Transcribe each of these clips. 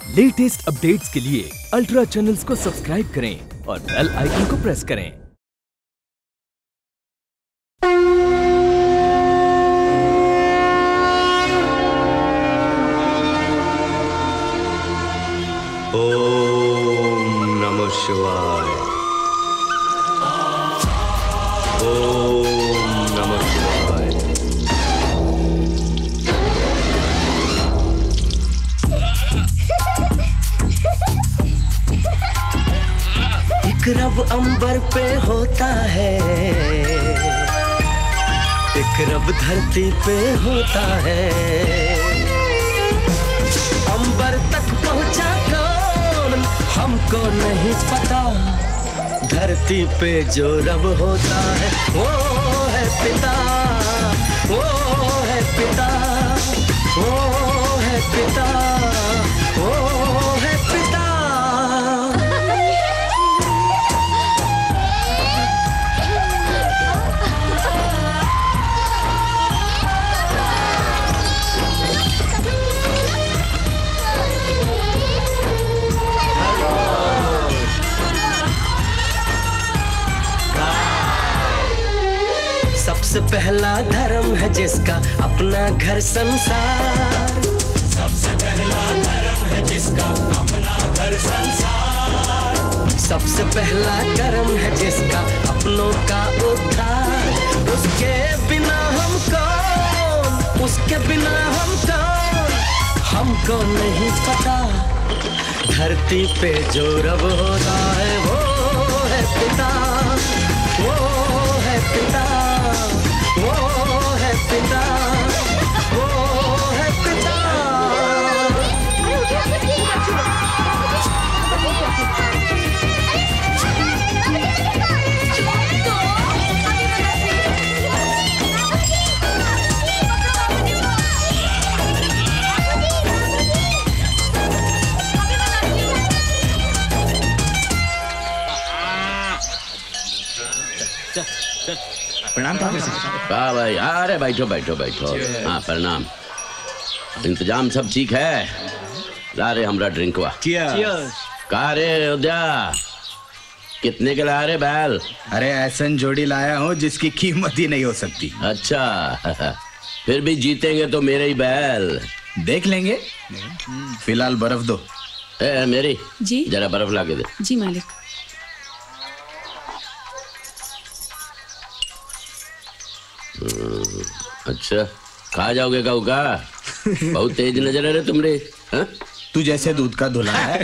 Latest updates के लिए ultra channels को सब्सक्राइब करें और बेल आइकन को प्रेस करें। ओम नमः शिवाय। ओम नमः शिवाय। एक रब अंबर पे होता है, एक रब धरती पे होता है। अंबर तक पहुंचा कौन हमको नहीं पता, धरती पे जो रब होता है वो है पिता, वो है पिता, वो है पिता, वो है पिता। सबसे पहला धर्म है जिसका अपना घर संसार, सबसे पहला धर्म है जिसका अपना घर संसार। सबसे पहला कर्म है जिसका अपनों का उद्धार। उसके बिना हम कौन, उसके बिना हम कौन, हमको नहीं पता। धरती पे जो रब होता है वो है पिता, वो है पिता, वो है पिता, वो है पिता। प्रणाम ठाकुर साहब। वाह भाई, अरे बैठो बैठो बैठो। हाँ प्रणाम। इंतजाम सब ठीक है? ला रे हमरा ड्रिंक वा। का रे उद्या, कितने के ला रे बैल? अरे ऐसन जोड़ी लाया हूँ जिसकी कीमत ही नहीं हो सकती। अच्छा फिर भी जीतेंगे तो मेरे ही बैल। देख लेंगे, फिलहाल बर्फ दो। मेरी जी जरा बर्फ ला के दे। जी मालिक। अच्छा खा जाओगे काऊ का? बहुत तेज नजर है रे तुमरे। तू जैसे दूध का धुला है।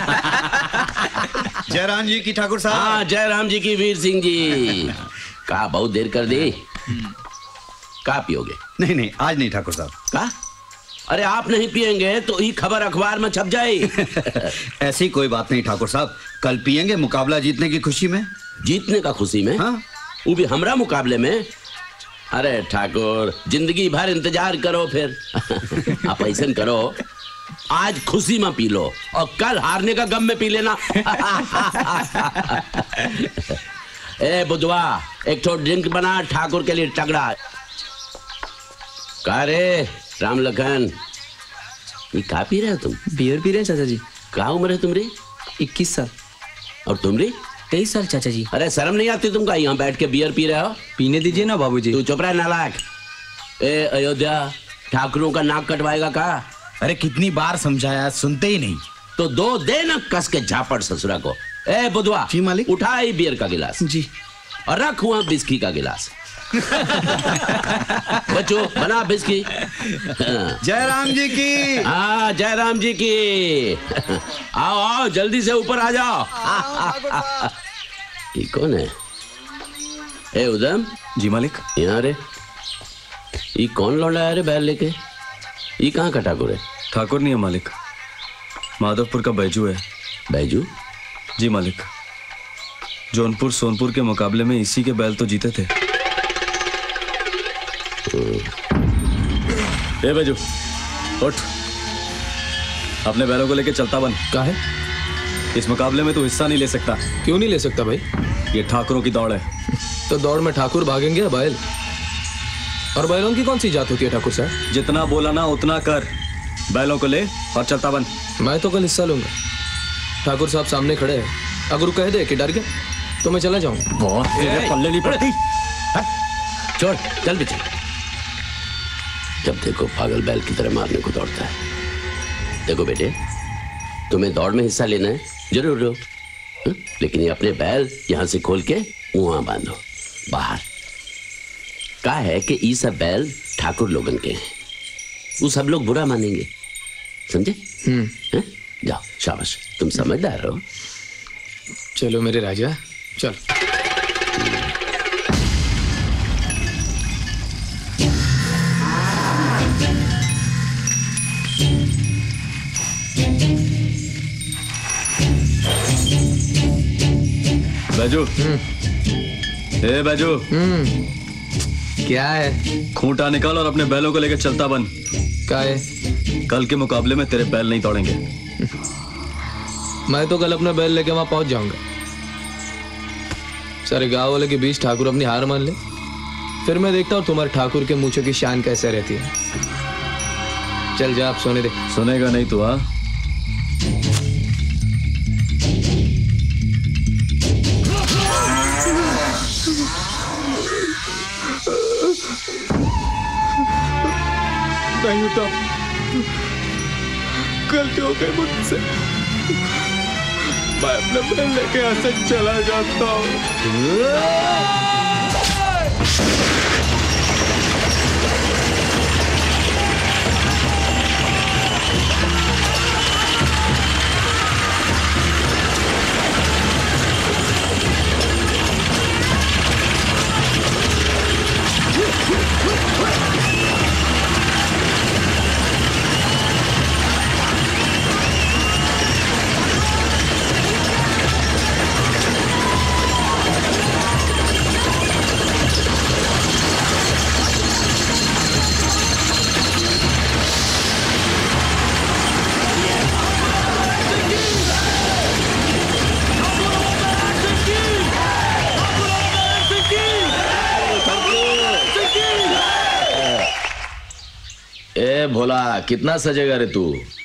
जय राम जी की ठाकुर साहब। हाँ जय राम जी की वीर सिंह जी। का बहुत देर कर दी। का पियोगे? नहीं नहीं आज नहीं ठाकुर साहब। का? अरे आप नहीं पिएंगे तो ही खबर अखबार में छप जाए। ऐसी कोई बात नहीं ठाकुर साहब, कल पिएंगे मुकाबला जीतने की खुशी में। जीतने का खुशी में? हाँ। वो भी हमरा मुकाबले में? अरे ठाकुर जिंदगी भर इंतजार करो फिर। आप ऐसा करो, आज खुशी में पी लो और कल हारने का गम में पी लेना। ए बुधवा एक तो ड्रिंक बना ठाकुर के लिए तगड़ा। का रे राम लखन, ये का पी रहे हो तुम? बियर पी रहे हैं चाचा जी। क्या उम्र है तुम्हारी? 21 साल। और तुम्हारी? 23 साल चाचा जी। अरे शर्म नहीं आती तुमका यहाँ बैठ के बियर पी रहे हो? पीने दीजिए ना बाबूजी। तू चुप रह नालायक। ए अयोध्या, ठाकुरों का नाक कटवाएगा का? अरे कितनी बार समझाया, सुनते ही नहीं। तो दो दे ना कस के झापड़ ससुरा को। ए बुधवा जी मालिक। उठाई बियर का गिलास जी और रख वहां बिस्की का गिलास। बच्चों बना बिस्की। जय राम जी की। हाँ जय राम जी की। आओ आओ जल्दी से ऊपर आ जाओ। ये कौन है? ए उदम। जी मालिक। यहाँ रे, ये कौन लौंडा है रे बैल लेके? ये कहाँ का ठाकुर है? ठाकुर नहीं है मालिक, माधवपुर का बैजू है। बैजू? जी मालिक, जौनपुर सोनपुर के मुकाबले में इसी के बैल तो जीते थे। ए बैजू उठ, अपने बैलों को लेके चलता बन। क्या है? इस मुकाबले में तो हिस्सा नहीं ले सकता। क्यों नहीं ले सकता भाई? ये ठाकुरों की दौड़ है। तो दौड़ में ठाकुर भागेंगे या बैल? और बैलों की कौन सी जात होती है ठाकुर साहब? जितना बोला ना उतना कर। बैलों को ले और चलता बन। मैं तो कल हिस्सा लूंगा। ठाकुर साहब सामने खड़े हैं, अगर वो कह दे कि डर गया तो मैं चला जाऊंगा। तेरे पल्ले नहीं पड़ती। छोड़, चल पीछे। जब देखो पागल बैल की तरह मारने को दौड़ता है। देखो बेटे, तुम्हें दौड़ में हिस्सा लेना है जरूर लो, लेकिन ये अपने बैल यहां से खोल के वहां बांधो बाहर। कहा है कि ये सब बैल ठाकुर लोगन के हैं, वो सब लोग बुरा मानेंगे, समझे? जाओ, शाबाश, तुम समझदार हो। चलो मेरे राजा, चल। बैजू, ए बैजू, क्या है? खूंटा निकाल और अपने बैलों को लेकर चलता बन। क्या है? कल के मुकाबले में तेरे बैल नहीं दौड़ेंगे। मैं तो कल अपना बैल लेके वहां पहुंच जाऊंगा। सारे गांव वाले के बीच ठाकुर अपनी हार मान ले, फिर मैं देखता हूँ तुम्हारे ठाकुर के मूंछों की शान कैसे रहती है। चल जा, आप सोने दे। सुनेगा नहीं तू? हाँ, नहीं होता, गलती हो गई मुझसे। मैं अपने बैल लेके यहाँ से चला जाता हूँ। भोला, कितना सजेगा रे तू?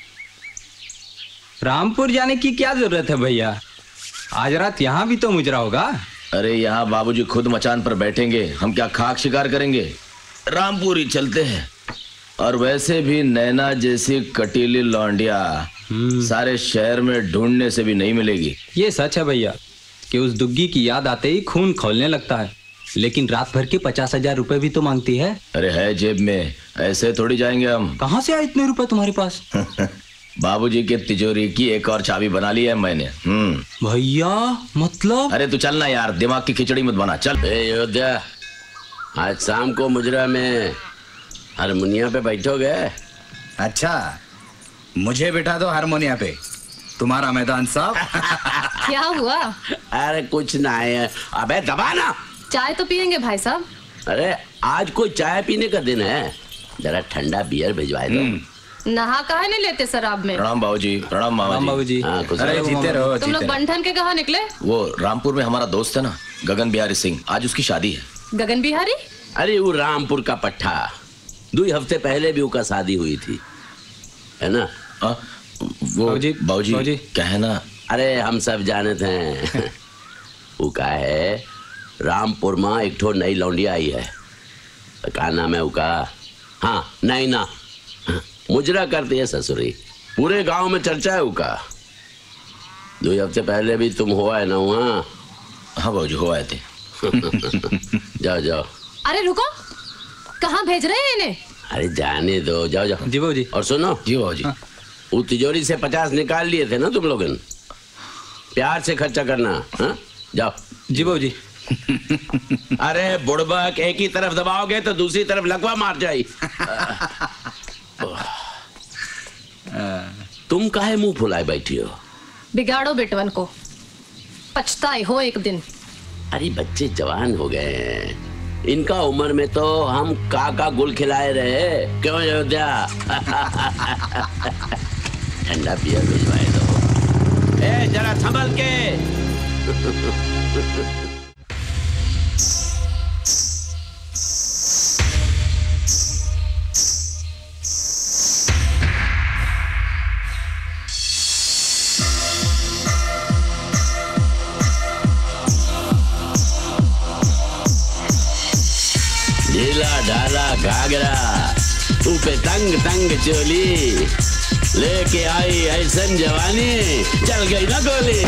रामपुर जाने की क्या जरूरत है भैया, आज रात यहाँ भी तो मुजरा होगा। अरे यहाँ बाबूजी खुद मचान पर बैठेंगे, हम क्या खाक शिकार करेंगे? रामपुर ही चलते हैं। और वैसे भी नैना जैसी कटीली लौंडिया सारे शहर में ढूंढने से भी नहीं मिलेगी। ये सच है भैया कि उस दुग्गी की याद आते ही खून खौलने लगता है, लेकिन रात भर के 50,000 रुपए भी तो मांगती है। अरे है जेब में, ऐसे थोड़ी जाएंगे हम। कहाँ से आए इतने रुपए तुम्हारे पास? बाबूजी के तिजोरी की एक और चाबी बना ली है मैंने। भैया मतलब? अरे तू चलना यार, दिमाग की खिचड़ी मत बना, चल। अयोध्या, आज शाम को मुजरा में हारमोनिया पे बैठोगे? अच्छा, मुझे बिठा दो हारमोनिया पे, तुम्हारा मैदान साफ। क्या हुआ? अरे कुछ ना है। अबे दबा ना। चाय तो पियेंगे भाई साहब? अरे आज कोई चाय पीने का दिन है, जरा ठंडा बियर भिजवा दो। नहा काहे नहीं लेते शराब में? प्रणाम बाबूजी। प्रणाम मामा जी। हाँ, अरे जीते रहो। तुम लोग बंठन के कहाँ निकले? वो रामपुर में हमारा दोस्त है ना, गगन बिहारी सिंह, आज उसकी शादी है। गगन बिहारी? अरे वो रामपुर का पट्टा, 2 हफ्ते पहले भी उसका शादी हुई थी, है ना? वो बाबूजी क्या है ना, अरे हम सब जाने थे। वो का है, रामपुर में एक ठो नई लौंडिया आई है, क्या नाम है उसका? हाँ, नैना, मुजरा करती है ससुरी, पूरे गांव में चर्चा है उसका। 2 हफ्ते पहले भी तुम हो आए ना वहाँ? हाँ बाबूजी, हो आए थे। जाओ जाओ। अरे रुको, कहाँ भेज रहे हैं इन्हें? अरे जाने दो, जाओ जाओ। जी बाबूजी। और सुनो जी बाबूजी, वो तिजोरी से 50 निकाल लिए थे ना तुम लोगन, प्यार से खर्चा करना। हाँ जाओ। जी बाबूजी। अरे बुड़बक, एक ही तरफ दबाओगे तो दूसरी तरफ लकवा मार जाए। तुम काहे मुंह फुलाए बैठी हो? बिगाड़ो बेटवन को, पछताए हो एक दिन। अरे बच्चे जवान हो गए हैं, इनका उम्र में तो हम काका गुल खिलाए रहे, क्यों अयोध्या? ठंडा बियर भिजवाए दो। ए जरा संभल के। घाघरा, तू पे तंग तंग चोली, लेके आई ऐसन जवानी, चल गई ना गोली।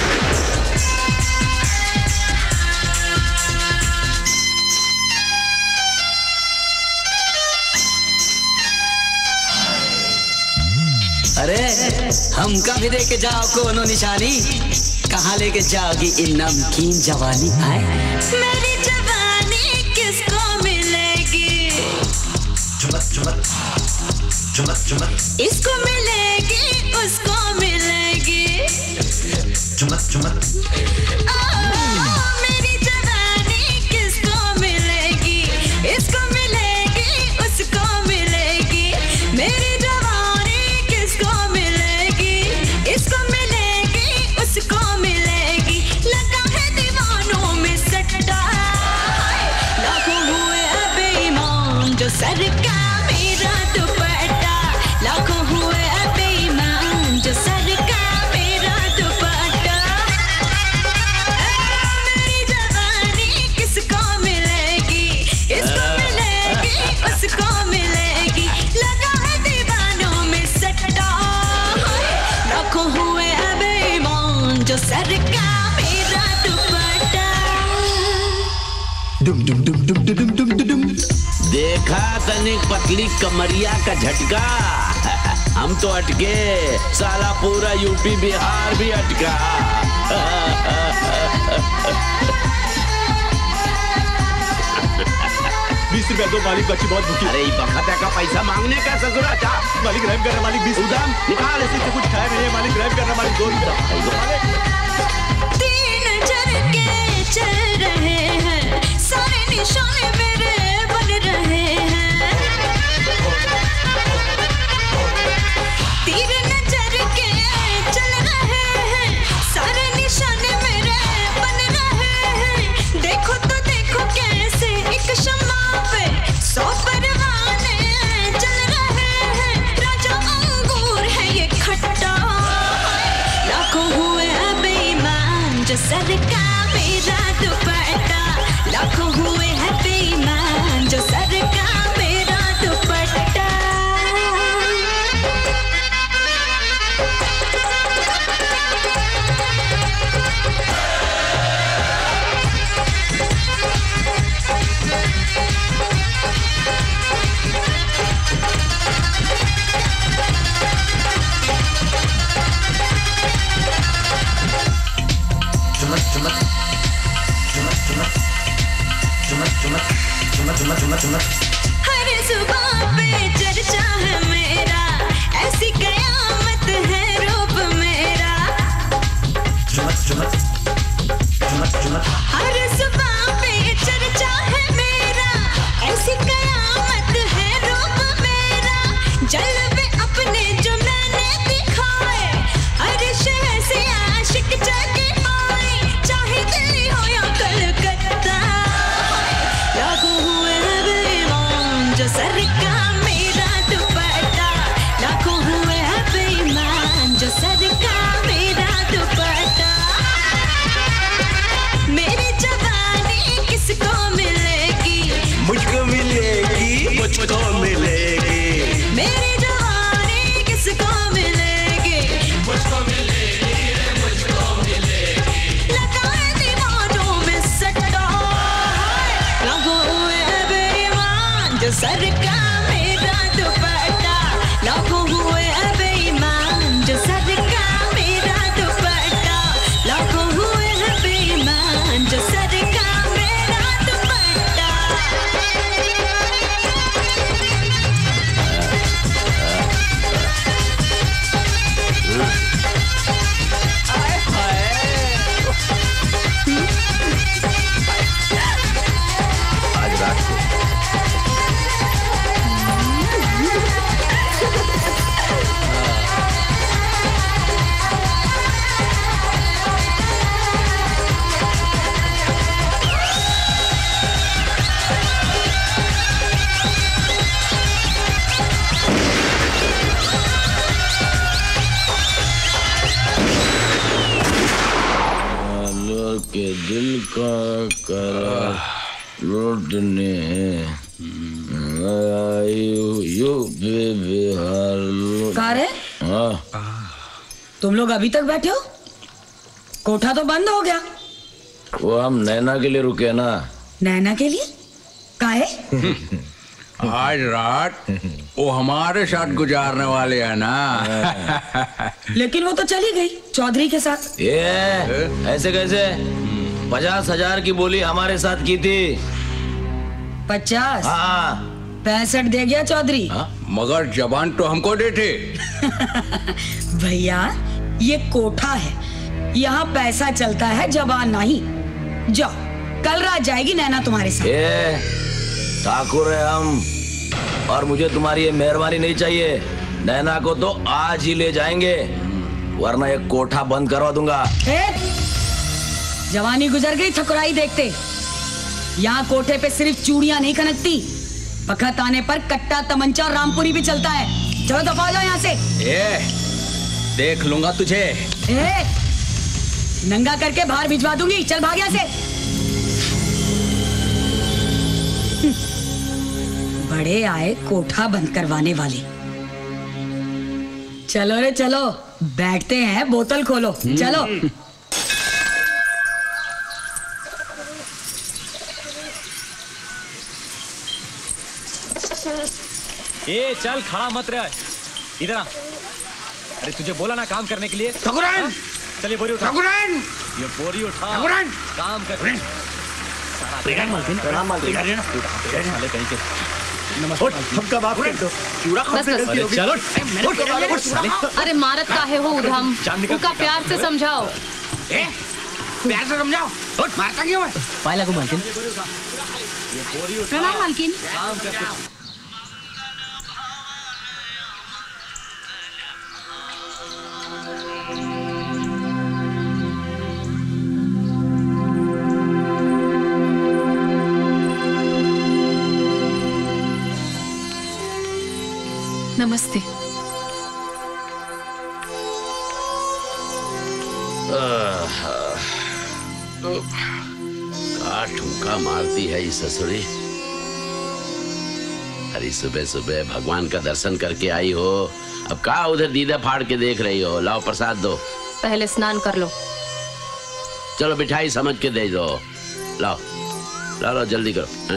अरे हमका भी दे के जाओ कोनो निशानी, कहाँ लेके जाओगी इन नमकीन जवानी? आए मेरी जवानी किसको मिलेगी? चुमक चुमक चुमक चुमक, इसको मिलेगी उसको मिलेगी, चुमक चुमक। मेरी जवानी किसको मिलेगी? इसको मिलेगी उसको मिलेगी, मेरी जवानी किसको मिलेगी? इसको मिलेगी उसको मिलेगी, लगा है दीवानों में सट्टा, लाखों हुए बेईमान जो सर का मेरा दुपट्टा, लाखों हुए बेईमान जो सर का मेरा दुपट्टा। मेरी जवानी किसको मिलेगी? इसको मिलेगी उसको मिलेगी, लगा है दीवानों में सट्टा, लाखों हुए बेईमान जो सर का मेरा दुपट्टा। डुम डुम डुम डुम डुम डुम डुम डुम। देखा तनिक पतली कमरिया का झटका, हम तो अटके, साला पूरा यूपी बिहार भी अटका। 20 रुपया दो मालिक, बच्ची बहुत भूखी। अरे बखता का पैसा मांगने का ससुरा था। मालिक रहम करना, मालिक 20 उदम निकाल, ऐसे कुछ खाया नहीं है मालिक, रहम करना मालिक, 2 रुपया। 3 झटके चल रहे हैं, सारे निशाने मेरे बन रहे हैं, तीर नजर के चल रहे हैं, सारे निशाने मेरे बन रहे हैं, देखो तो देखो कैसे एक शम्मा पे 100 परवाने चल रहे हैं, राजा अंगूर है ये खट्टा, लाखों हुए बेईमान जो सर का मेरा दुपट्टा, लाखों हुए हैं बेईमान जो सर का मेरा दुपट्टा। चुमक चुमक चुमक चुमक चुमक चुमक चुमक चुमक चुमक। हर जुबान पे चर्चा है मेरा, ऐसी कयामत है रूप मेरा, चुमक चुमक चुमक चुमक। हर जुबान पे चर्चा है मेरा, ऐसी कयामत है रूप मेरा, जलवे अपने जो मैंने दिखाए, हर शहर से आशिक जाके आए, चाहे दिल्ली हो या कलकत्ता, लाखों हुए बेईमान जो सर का मेरा दुपट्टा, लाखों हुए बेईमान जो सर का मेरा दुपट्टा। मेरी जवानी किसको मिलेगी? मुझको मिलेगी, मुझको मिलेगी, मेरी जवानी किसको मिलेगी? मुझको मिलेगी, मुझको मिलेगी, लगा है दीवानों में सट्टा, लाखों हुए बेईमान जो सर का मेरा दुपट्टा, लाखों हुए बेईमान जो सर का मेरा दुपट्टा, लाखों हुए बेईमान जो सर का मेरा दुपट्टा। आज रात को के दिल का करार लौटने रे तुम लोग अभी तक बैठे हो? कोठा तो बंद हो गया। वो हम नैना के लिए रुके ना। नैना के लिए? काहे? आज रात वो हमारे साथ गुजारने वाले हैं ना। लेकिन वो तो चली गई चौधरी के साथ। ये ऐसे कैसे? 50,000 की बोली हमारे साथ की थी। 50? हाँ। 65 दे गया चौधरी। मगर जबान तो हमको देते। भैया ये कोठा है, यहाँ पैसा चलता है जबान नहीं। जाओ, कल रात जाएगी नैना तुम्हारे साथ। ठाकुर है हम, और मुझे तुम्हारी ये मेहरबानी नहीं चाहिए। नैना को तो आज ही ले जाएंगे, वरना ये कोठा बंद करवा दूंगा। जवानी गुजर गई ठकुराई देखते। यहाँ कोठे पे सिर्फ चूड़ियां नहीं खनकती, वक्त आने पर कट्टा तमंचा रामपुरी भी चलता है। चलो दफा जाओ यहाँ से। देख लूंगा तुझे। नंगा करके बाहर भिजवा दूंगी। चल भाग यहाँ से। बड़े आए कोठा बंद करवाने वाले। चलो रे चलो, बैठते हैं, बोतल खोलो। चलो। ए चल, खड़ा मत रह, इधर आ। अरे तुझे बोला ना काम करने के लिए। ठाकुरान, चलिए बोरी उठा। ठाकुरान, ये बोरी उठा। ठाकुरान, काम कर। प्रणाम मालकिन। प्रणाम मालकिन। साले कहीं के। नमस्कार। हम कब आप कर दो चूड़ा खाते हैं। चलो। अरे मारत काहे हो उधम? उनका प्यार से समझाओ। प्यार से समझाओ। मारता क्यों है? पाए लगो मालकिन। प्रणाम मालकिन। काम कर। नमस्ते। ठुमका मारती है ये ससुरी। अरे सुबह सुबह भगवान का दर्शन करके आई हो, अब कहाँ उधर दीदा फाड़ के देख रही हो? लाओ प्रसाद दो। पहले स्नान कर लो। चलो मिठाई समझ के दे दो। लाओ लाओ लाओ, जल्दी करो।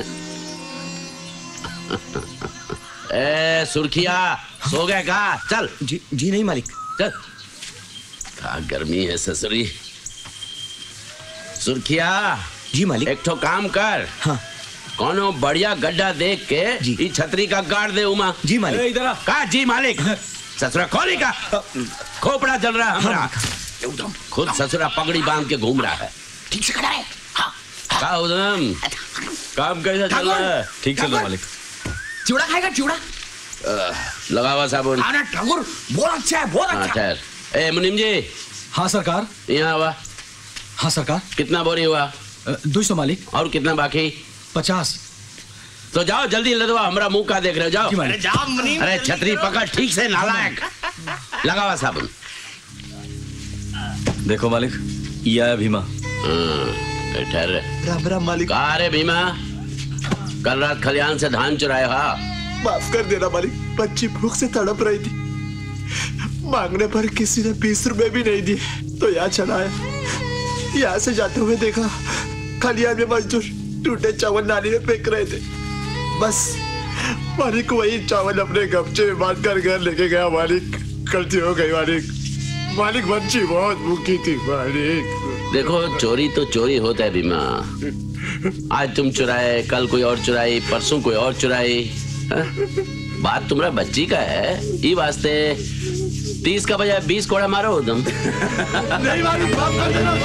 ए सुर्खिया, सो गए का? चल। जी नहीं मालिक। चल। क्या गर्मी है ससुरी। सुर्खिया। जी मालिक। एक ठो काम कर। हाँ। कोनो बढ़िया गड्ढा देख के ये छतरी का गाड़ दे उमा। जी मालिक। इधर का? जी मालिक। ससुरा खोली का खोपड़ा जल रहा है हमारा। खुद ससुरा पगड़ी बांध के घूम रहा है। ठीक से खड़ा है। का उदम, काम कैसा चल रहा है? ठीक चल रहा मालिक। चूड़ा खाएगा? चूड़ा लगा हुआ साबुन। ठाकुर बहुत अच्छा है, बहुत अच्छा। ठहर। ए मुनीम जी। हाँ सरकार। यहाँ हुआ। हाँ सरकार। कितना बोरी हुआ? 200 मालिक। और कितना बाकी? 50। तो जाओ जल्दी लदवा, हमारा मुंह का देख रहे हो? जाओ। अरे जाओ मुनीम। अरे छतरी पकड़ ठीक से, नालायक। लगा हुआ साबुन। देखो मालिक, ये आया भीमा। ठहर। राम राम मालिक। कहाँ रे भीमा? कल रात खलियान से धान चुराए। हाँ माफ कर देना मालिक, बच्ची भूख से तड़प रही थी। मांगने पर किसी ने 20 रुपए भी नहीं दिए, तो यहाँ चला आया। यहाँ से जाते हुए देखा खलियान में मजदूर टूटे चावल नाली में फेंक रहे थे। बस मालिक वही चावल अपने गमछे में बांध कर घर लेके गया। मालिक गलती हो गई मालिक। मालिक बच्ची बहुत भूखी थी मालिक। देखो, चोरी तो चोरी होता है भीमा। आज तुम चुराए, कल कोई और चुराई, परसों कोई और चुराई। बात तुम्हारा बच्ची का है, ये वास्ते 30 का बजाय 20 कोड़ा मारो तुम। नहीं मालिक, माफ कर देना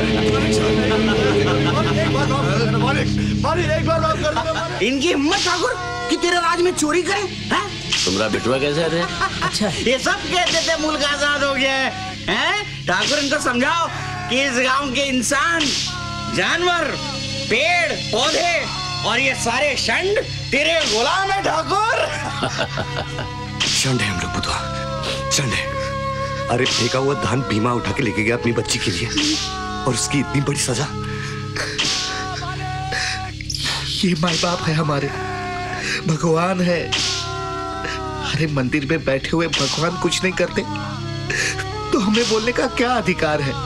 मालिक, एक बार माफ कर देना। इनकी हिम्मत ठाकुर कि तेरे राज में चोरी करें। तुम्हारा बिटवा कैसे थे? अच्छा, ये सब कहते थे मुल्क आजाद हो गया है। ठाकुर इनको समझाओ कि इस गांव के इंसान, जानवर, पेड़ पौधे और ये सारे षंड तेरे गुलाम है ठाकुर। षंड है हम लोग बुधवा, षंड है। अरे फेंका हुआ धान भीमा उठा के लेके गया अपनी बच्ची के लिए, और उसकी इतनी बड़ी सजा। ये माँ बाप है हमारे, भगवान है। अरे मंदिर में बैठे हुए भगवान कुछ नहीं करते तो हमें बोलने का क्या अधिकार है?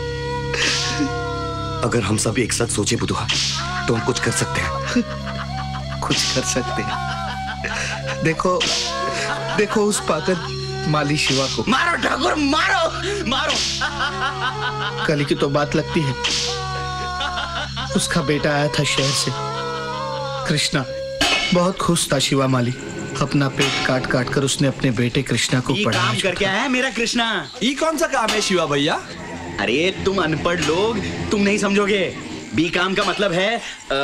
अगर हम सब एक साथ सोचे बुधवा तो हम कुछ कर सकते हैं। कुछ कर सकते हैं। देखो देखो उस पागल माली शिवा को। मारो ठाकुर, मारो मारो। कल की तो बात लगती है। उसका बेटा आया था शहर से, कृष्णा। बहुत खुश था शिवा माली। अपना पेट काट काट कर उसने अपने बेटे कृष्णा को पढ़ाया। काम करके आया है मेरा कृष्णा। ये कौन सा काम है शिवा भैया? अरे तुम अनपढ़ लोग, तुम नहीं समझोगे। बी काम का मतलब है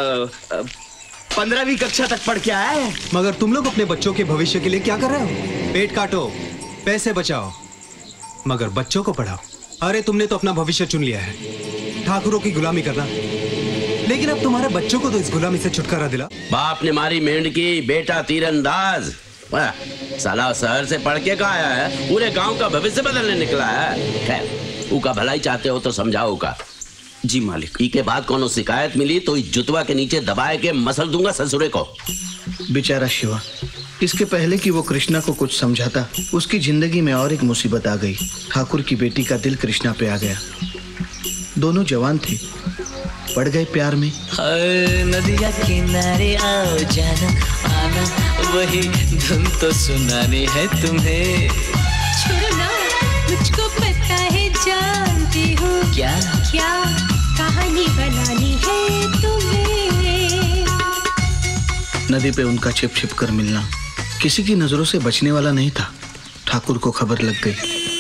15वीं कक्षा तक पढ़ के आया है। मगर तुम लोग अपने बच्चों के भविष्य के लिए क्या कर रहे हो? पेट काटो, पैसे बचाओ, मगर बच्चों को पढ़ाओ। अरे तुमने तो अपना भविष्य चुन लिया है, ठाकुरों की गुलामी करना। लेकिन अब तुम्हारे बच्चों को तो इस गुलामी से छुटकारा दिला। बाप ने मारी मेंढकी, बेटा तीरंदाज। साला शहर से पढ़ के कहा आया है, पूरे गांव का भविष्य बदलने निकला है। खैर, उका भलाई चाहते हो तो समझाओ का। जी मालिक। ई के बाद कोनो शिकायत मिली तो इस जुतवा के नीचे दबाए के मसल दूंगा ससुरे को। बेचारा शिवा, इसके पहले कि वो कृष्णा को कुछ समझाता, उसकी जिंदगी में और एक मुसीबत आ गई। ठाकुर की बेटी का दिल कृष्णा पे आ गया। दोनों जवान थे, पड़ गए प्यार में। नदिया किनारे आओ जाना आना, वही धुन तो सुनानी है तुम्हें। छोड़ो ना, मुझको पता है जानती हूँ। क्या क्या कहानी बनानी है तुम्हें। नदी पे उनका छिप छिप कर मिलना किसी की नजरों से बचने वाला नहीं था। ठाकुर को खबर लग गई।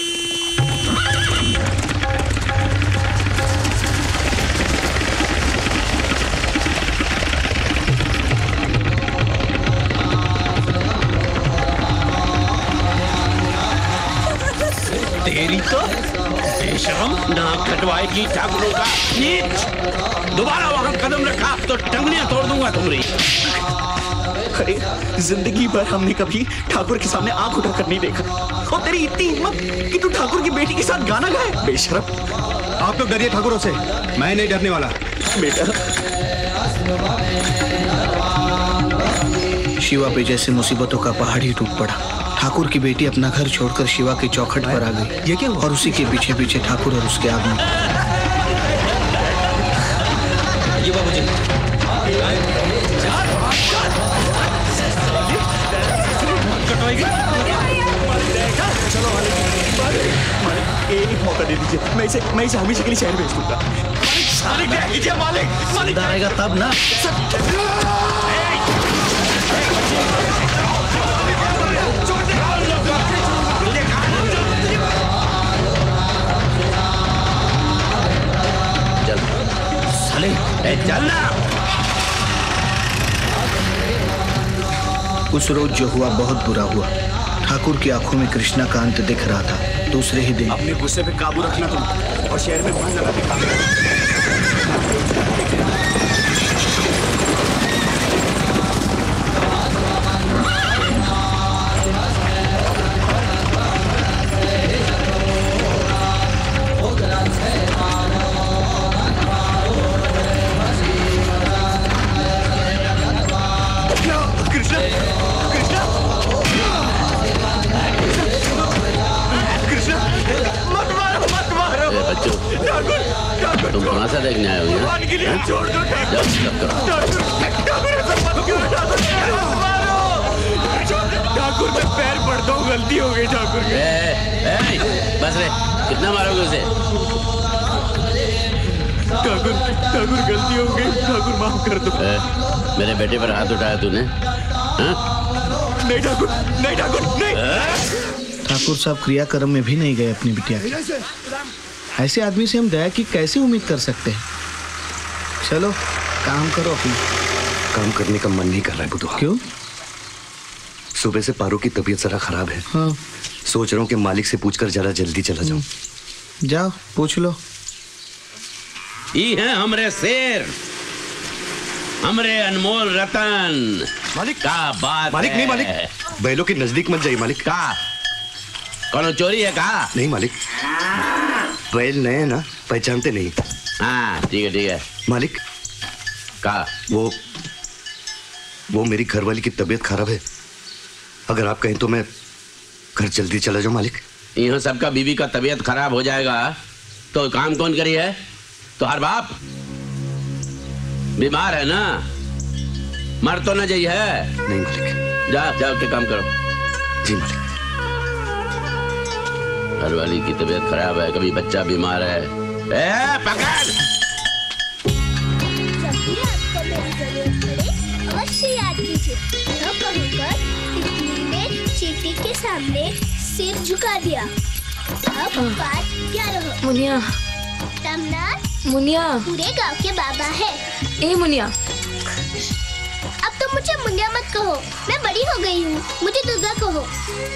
तेरी तो बेशरम, नाक कटवाएगी ठाकुरों का नीच। दोबारा वहां कदम रखा तो टंगलियां तोड़ दूंगा तुम्हारी। अरे जिंदगी भर हमने कभी ठाकुर के सामने आंख उठाकर नहीं देखा, और तेरी इतनी हिम्मत कि तू ठाकुर की बेटी के साथ गाना गाए। बेशरम। आप लोग डरिए ठाकुरों से, मैं नहीं डरने वाला। बेटा, शिवा पे जैसे मुसीबतों का पहाड़ ही टूट पड़ा। ठाकुर की बेटी अपना घर छोड़कर शिवा के चौखट पर आ गई। ये क्या हुआ? और उसी के पीछे पीछे ठाकुर और उसके आदमी। ये बाबूजी। चलो एक मौका दे दीजिए, मैं इसे हमेशा के लिए शहर भेज दूंगा। मालिक दे दीजिए, मालिक आएगा तब ना। चलना। उस रोज जो हुआ बहुत बुरा हुआ। ठाकुर की आंखों में कृष्णा का अंत दिख रहा था। दूसरे ही दिन अपने गुस्से पे काबू रखना तुम, और शहर में मन लगा के काम करना। तुम तमाशा देखने आए हो यहाँ? ठाकुर मैं पैर पड़ता हूँ, गलती हो गई ठाकुर की। बस रे, कितना मारोगे उसे? ठाकुर गलती हो गई, ठाकुर माफ कर दो। मेरे बेटे पर हाथ उठाया तूने? नहीं ठाकुर, नहीं ठाकुर, नहीं। ठाकुर साहब क्रियाक्रम में भी नहीं गए अपनी बिटिया के। ऐसे आदमी से हम दया की कैसे उम्मीद कर सकते हैं? चलो काम करो अपनी। काम करने का मन नहीं कर रहा है बुधवा। क्यों? सुबह से पारो की तबीयत जरा खराब है। हाँ। सोच रहा हूँ कि मालिक से पूछकर जरा जल्दी चला जाऊं। जाओ पूछ लो। ये है हमरे शेर, हमरे अनमोल रतन। मालिक का बात मालिक है? नहीं मालिक, बैलों के नजदीक मत जाइए मालिक। का कौन चोरी है? का नहीं मालिक, बैल नए हैं ना, पहचानते नहीं। हाँ ठीक है मालिक। का वो मेरी घरवाली की तबीयत खराब है। अगर आप कहें तो मैं घर जल्दी चला जाऊं मालिक। यहाँ सबका बीवी का तबीयत खराब हो जाएगा तो काम कौन करी है? तो हर बाप बीमार है ना, मर तो ना जाइए है। नहीं मालिक। जाओ के काम करो। जी मालिक। घरवाली की तबीयत खराब है, कभी बच्चा बीमार है। पकड़। अवश्य याद कीजिए। न कहकर तितली ने चींटी के सामने सिर झुका दिया। अब बात क्या रहा? मुनिया। तमन्ना मुनिया पूरे गांव के बाबा है। ए मुनिया। अब तो मुझे मुनिया मत कहो, मैं बड़ी हो गई हूँ, मुझे दुर्गा कहो।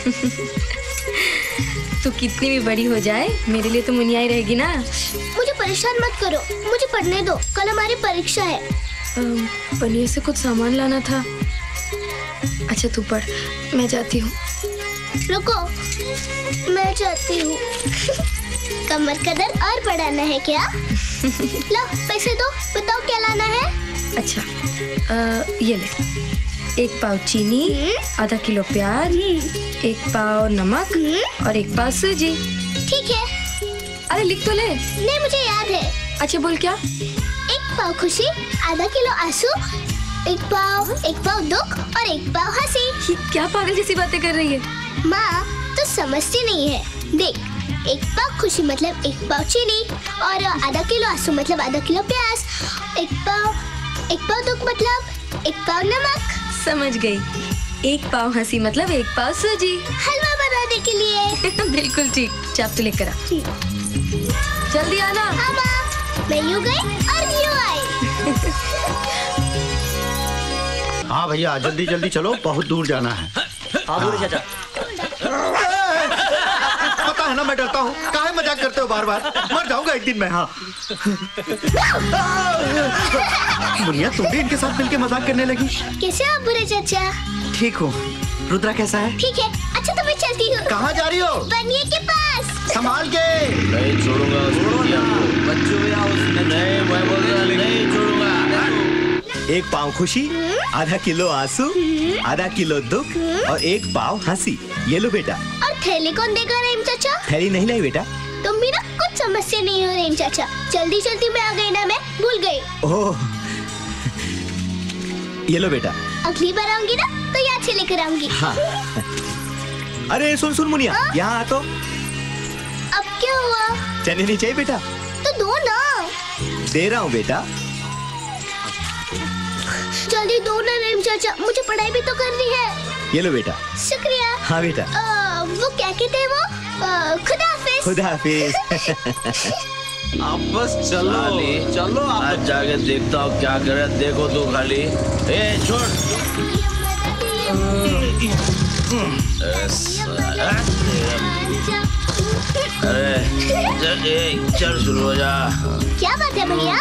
तू कितनी भी बड़ी हो जाए मेरे लिए तो मुनिया ही रहेगी ना। मुझे परेशान मत करो, मुझे पढ़ने दो, कल हमारी परीक्षा है। पनीर से कुछ सामान लाना था। अच्छा तू पढ़, मैं जाती हूँ। रुको, मैं जाती हूँ। कमर का दर्द और बढ़ाना है क्या? लो पैसे दो, बताओ क्या लाना है? अच्छा ये ले, 1 पाव चीनी, आधा किलो प्याज, 1 पाव नमक और 1 पाव सूजी। ठीक है। अरे लिख तो ले। नहीं मुझे याद है। अच्छा बोल क्या? 1 पाव खुशी, आधा किलो आंसू, 1 पाव दुख और 1 पाव हंसी। क्या पागल जैसी बातें कर रही है? माँ तो समझती नहीं है। देख, 1 पाव खुशी मतलब 1 पाव चीनी और आधा किलो आंसू मतलब आधा किलो प्याज, 1 पाव दुख मतलब 1 पाव नमक। समझ गई। 1 पाव हंसी मतलब 1 पाव सूजी। हलवा बनाने के लिए। बिल्कुल ठीक। चाप तो लेकर आ। जल्दी आना। हाँ माँ, मैं यूँ गई और यूँ आई। हाँ भैया जल्दी जल्दी चलो, बहुत दूर जाना है। हाँ बोले चाचा। पता है ना मैं डरता हूँ, काहे मजाक करते हो बार बार? मर जाऊंगा एक दिन मैं। हाँ मुनिया तुम भी इनके साथ मिलके मजाक करने लगी। कैसे आप बुरे चाचा? ठीक हूँ। रुद्रा कैसा है? ठीक है। अच्छा तो मैं चलती हूँ। कहाँ जा रही हो? बनिए के पास। संभाल के। नहीं छोड़ूंगा बच्चों भैया, नहीं मैं बोल रहा नहीं छोड़ूंगा। 1 पाव खुशी, आधा किलो आंसू, आधा किलो दुख और 1 पाव हंसी। ये लो बेटा। और थैली कौन देगा रहीम चाचा? थैली नहीं लाई बेटा। तुम भी ना कुछ समस्या नहीं हो रहीम चाचा। जल्दी जल्दी में आ गई ना, मैं भूल गई। ओह ये लो बेटा। अगली बार आऊंगी ना तो याद से लेकर आऊंगी। हाँ। अरे सुन सुन मुनिया, यहाँ आ तो। अब क्या हुआ? चने नहीं चाहिए बेटा? तो दो ना। दे रहा हूँ बेटा। जल्दी दो ना रहीम चाचा, मुझे पढ़ाई भी तो करनी है। ये लो बेटा। शुक्रिया। हाँ बेटा। वो क्या कहते हैं वो? खुदा हाफिज। खुदा हाफिज। आप बस चलो आज जाके देखता हूँ क्या करे। देखो तू खाली छोड़। अरे चल शुरू हो जा। क्या बात है भैया?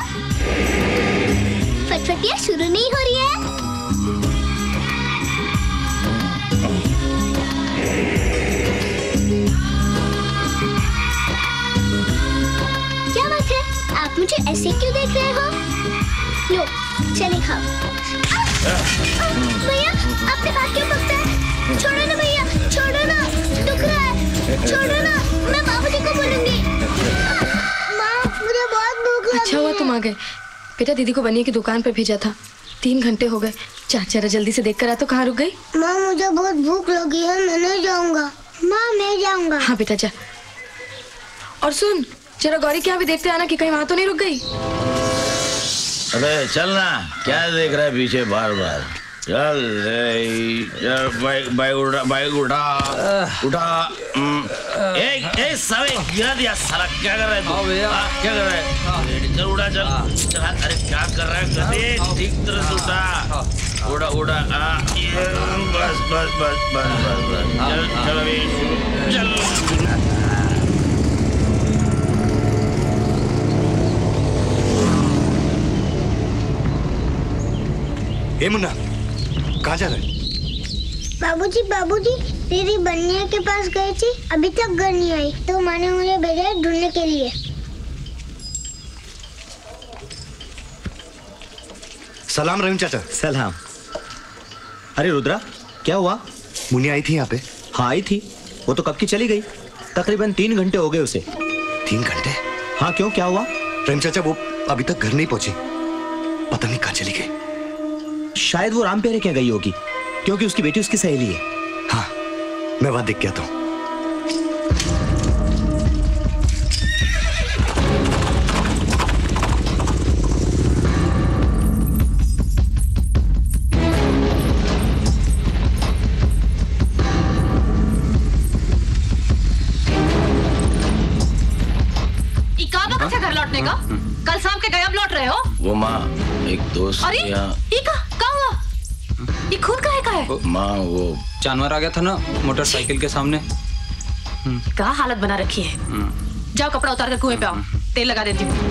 फटफटिया शुरू नहीं हो रही है? क्या बात है? आप मुझे ऐसे क्यों देख रहे हो? लो चने खाओ। भैया आपने हाथ क्यों पकड़ा है? छोड़ो ना भैया, छोड़ो ना, दुख रहा है, छोड़ो ना, मैं बाबूजी को बोलूंगी। माँ मुझे बहुत भूख लगी। अच्छा हुआ तुम आ गए बेटा। दीदी को बनिए की दुकान पर भेजा था, 3 घंटे हो गए। चाचा जल्दी से देख कर आ। तो कहाँ रुक गई? माँ मुझे बहुत भूख लगी है, मैं नहीं जाऊंगा। माँ मैं जाऊंगा। हाँ बेटा जा। और सुन जरा गौरी क्या भी देखते आना कि कहीं वहां तो नहीं रुक गई। अरे चलना, क्या देख रहा है पीछे बार बार? चल बाइक उठा। साले गिरा दिया साला। क्या कर रहा है तू? क्या कर रहा है? चल उड़ा चल। अरे क्या कर रहा है? गधे ठीक तरह से उड़ा उड़ा। बस बस बस बस बस चल चल अभी चल। ए मुन्ना कहाँ जा रहे? बाबूजी बाबूजी दीदी बनिया के पास गई थी, अभी तक घर नहीं आई, तो माँ ने मुझे भेजा है ढूंढने के लिए। सलाम रहीम चाचा। सलाम। अरे रुद्रा, क्या हुआ? मुनिया आई थी यहाँ पे? हाँ आई थी, वो तो कब की चली गई। तकरीबन 3 घंटे हो गए उसे। 3 घंटे? हाँ क्यों, क्या हुआ? प्रेम चाचा वो अभी तक घर नहीं पहुंची, पता नहीं कहाँ चली गई। शायद वो राम प्यारे क्या गई होगी, क्योंकि उसकी बेटी उसकी सहेली है। हाँ, मैं वहां देख के आता हूँ। घर लौटने का? कल शाम के गए अब लौट रहे हो? वो माँ एक दोस्त। अरे ये कहाँ हुआ? ये खुद का है? माँ वो जानवर आ गया था ना मोटरसाइकिल के सामने। क्या हालत बना रखी है। जाओ कपड़ा उतार कर कुएं पे आओ, तेल लगा देती हूँ।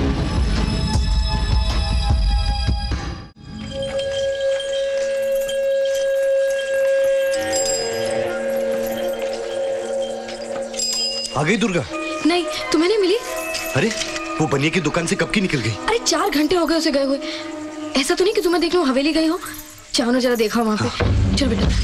आ गई दुर्गा? नहीं, तुम्हें नहीं मिली? अरे वो बनिए की दुकान से कब की निकल गई? अरे 4 घंटे हो गए उसे गए हुए। ऐसा तो नहीं कि तुम्हें देखने हवेली गई हो? जाओ ना जरा देखा वहाँ पे। हाँ। चल बेटा।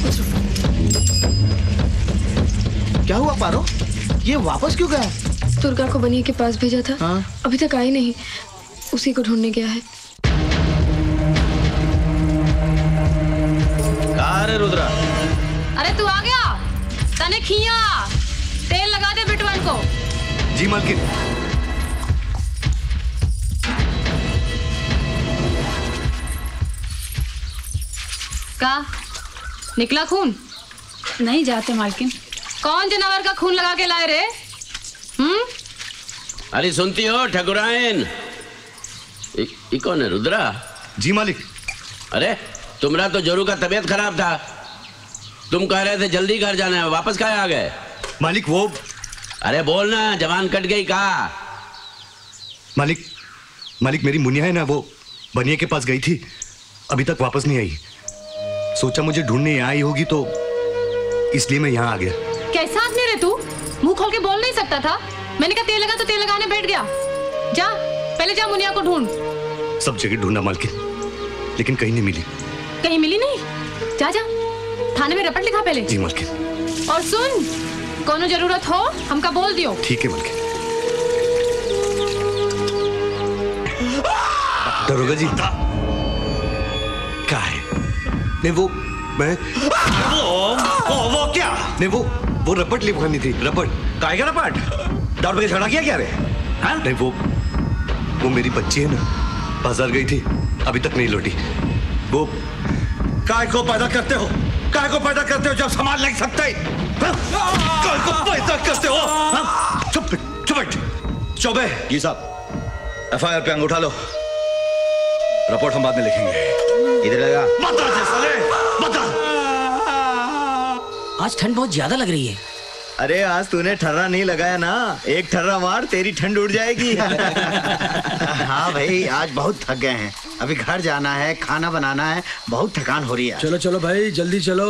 क्या हुआ पारो? ये वापस क्यों गया? दुर्गा को बनिए के पास भेजा था। हाँ? अभी तक आई नहीं, उसी को ढूंढने गया है। कहाँ रे रुद्रा? अरे तू आ गया? तने खिया तेल लगा दे बिटवन को। जी मालकिन। का निकला खून? नहीं जाते मालकिन। कौन जानवर का खून लगा के लाए रे? अरे सुनती हो ठकुराइन? ये कौन है? रुद्रा? जी मालिक। अरे तुम्हारा तो जोरू का तबीयत खराब था, तुम कह रहे थे जल्दी घर जाना है, वापस कहाँ आ गए? मालिक वो। अरे बोलना, जवान कट गई कहा? मालिक मेरी मुनिया है ना, वो बनिए के पास गई थी, अभी तक वापस नहीं आई। सोचा मुझे ढूंढने यहाँ आई होगी तो इसलिए मैं यहाँ आ गया। कैसा आदमी रे तू? मुंह खोल के बोल नहीं सकता था? मैंने कहा तेल लगा तो तेल लगाने बैठ गया। जा पहले जा मुनिया को ढूंढ। सब जगह ढूंढा मालकिन, लेकिन कहीं नहीं मिली। कहीं मिली नहीं? जा जा थाने में रपट लिखा पहले। जी मालकिन। और सुन, कोनो जरूरत हो हमका बोल दियो। ठीक है मालकिन। दरोगा जी क्या है? नहीं वो मैं वो क्या? नहीं वो रपट लिखवानी थी। रपट? काय का रपट? दारू पे झगड़ा किया क्या रे? हाँ? नहीं वो मेरी बच्ची है ना, बाजार गई थी, अभी तक नहीं लौटी। वो काय को पैदा करते हो? काय को पैदा करते हो जब सामान लग सकता है? काय को पैदा करते हो? चुप चौबे। जी साहब, FIR पे अंगूठा लो, रिपोर्ट हम बाद में लिखेंगे। इधर लगा। बता। आज ठंड बहुत ज्यादा लग रही है। अरे आज तूने ठर्रा नहीं लगाया ना, एक ठर्रा मार तेरी ठंड उड़ जाएगी। हाँ भाई, आज बहुत थक गए हैं, अभी घर जाना है, खाना बनाना है, बहुत थकान हो रही है। चलो चलो भाई जल्दी चलो।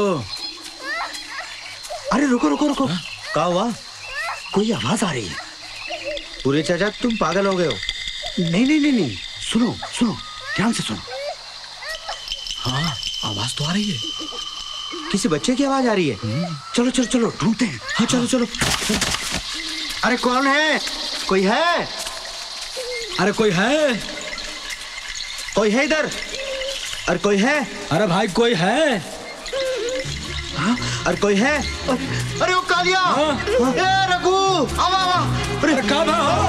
अरे रुको। क्या हुआ? कोई आवाज आ रही है। पूरे चाचा तुम पागल हो गए हो? नहीं, सुनो ध्यान से सुनो। हाँ आवाज तो आ रही है, किसी बच्चे की आवाज आ रही है। चलो ढूंढते हैं। हाँ चलो। अरे कौन है? कोई है? अरे कोई है? कोई है इधर? अरे कोई है? अरे भाई कोई है? हाँ? अरे कोई है? अरे वो कालिया। रघु आवा। अरे कब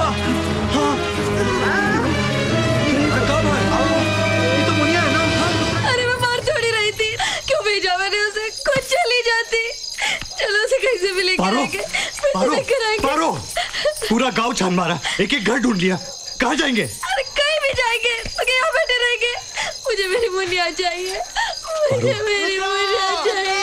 ये तो मुनिया है ना। अरे मैं मार थोड़ी रही थी, क्यों भेजा मैंने उसे? खुद चली जाती। चलो उसे कैसे भी लेकर आएंगे। पारो पूरा गांव छान मारा, एक घर ढूंढ लिया, कहाँ जाएंगे? अरे कहीं भी जाएंगे, तो यहाँ बैठे रहेंगे। मुझे मेरी मुनिया चाहिए, मुझे मेरी मुनिया चाहिए।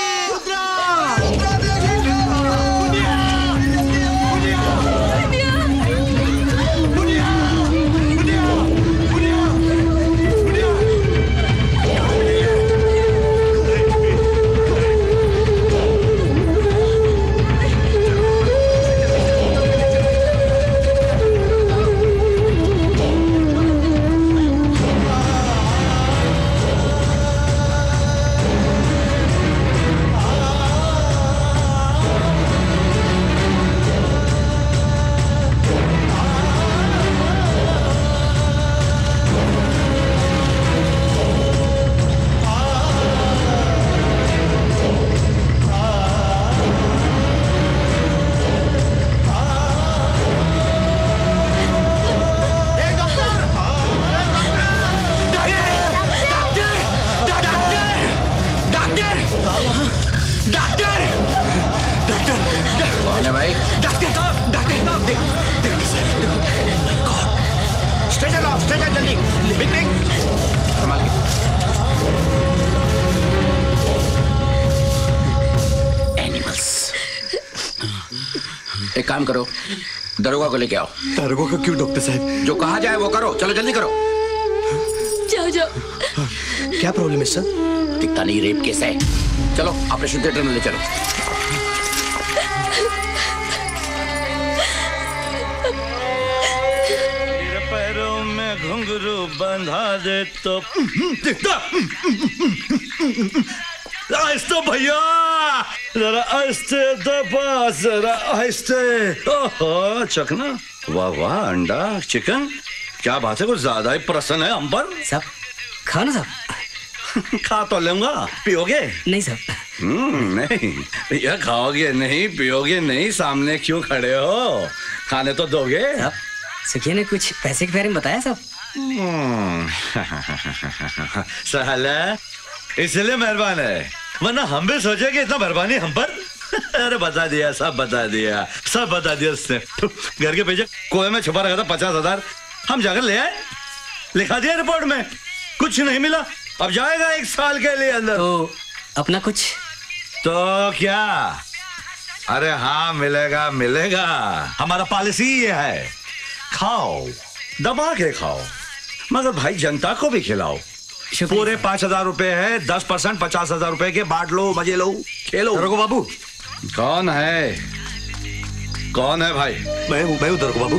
है भाई? स्टेशन ऑफ, स्टेशन जल्दी, बिग संभाल के। एनिमल्स। एक काम करो, दरोगा को लेके आओ। दरोगा का क्यों डॉक्टर साहब? जो कहा जाए वो करो, चलो जल्दी करो। जाओ जाओ। क्या प्रॉब्लम है सर? दिखता नहीं, रेप केस है। चलो ऑपरेशन थिएटर में ले चलो। पैरों में घुंघरू बंधा दे तो आहिस्ते भैया, जरा आहिस्ते दबा, जरा आहिस्ते। ओहो चखना, वाह वाह, अंडा चिकन, क्या बात है, कुछ ज्यादा ही प्रसन्न है हम पर। सब खाना सब खा तो लूंगा, पियोगे? नहीं सब। नहीं भैया, खाओगे नहीं, पियोगे नहीं, सामने क्यों खड़े हो? खाने तो दोगे। सुखिया ने कुछ पैसे के बारे में बताया सब? साला इसलिए मेहरबान है, वरना हम भी सोचे कि इतना मेहरबानी हम पर। अरे बता दिया, सब बता दिया, सब बता दिया उसने। घर के पीछे कुएं में छुपा रखा था 50,000, हम जाकर ले आए, लिखा दिया रिपोर्ट में, कुछ नहीं मिला। अब जाएगा 1 साल के लिए अंदर। तो अपना कुछ तो क्या? अरे हाँ मिलेगा, मिलेगा। हमारा पॉलिसी ये है, खाओ, दबा के खाओ, मगर भाई जनता को भी खिलाओ। पूरे 5,000 रुपए है, 10% 50,000 रुपए के बांट लो, मजे लो, खेलो। दरोगा बाबू। कौन है? कौन है भाई? मैं हूँ दरोगा बाबू।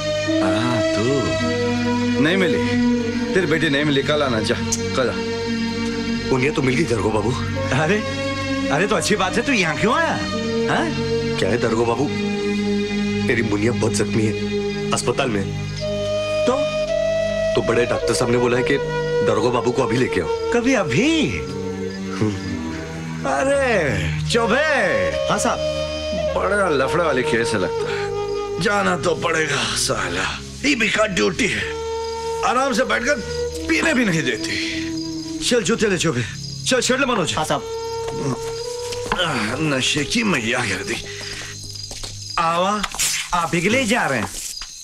तू नहीं मिली, तेरी बेटी नहीं मिली, कल आना, जा कल आ। उन्हें तो मिल गई दरोगा बाबू। अरे अरे तो अच्छी बात है, तू यहाँ क्यों आया? हाँ? क्या है दरोगा बाबू, मेरी मुनिया बहुत जख्मी है, अस्पताल में। तो बड़े डॉक्टर साहब ने बोला है कि दरोगा बाबू को अभी लेके आओ। कभी अभी? अरे चौबे। हाँ साहब। बड़ा लफड़े वाले केस लगता है, जाना तो पड़ेगा। साला टीबी का ड्यूटी है, आराम से बैठकर पीने भी नहीं देती। चल जूते ले चौबे, चल शर्ट ले मनोज। हाँ साहब। नशे की मैया कर दी। आवा आप ही के लिए जा रहे हैं।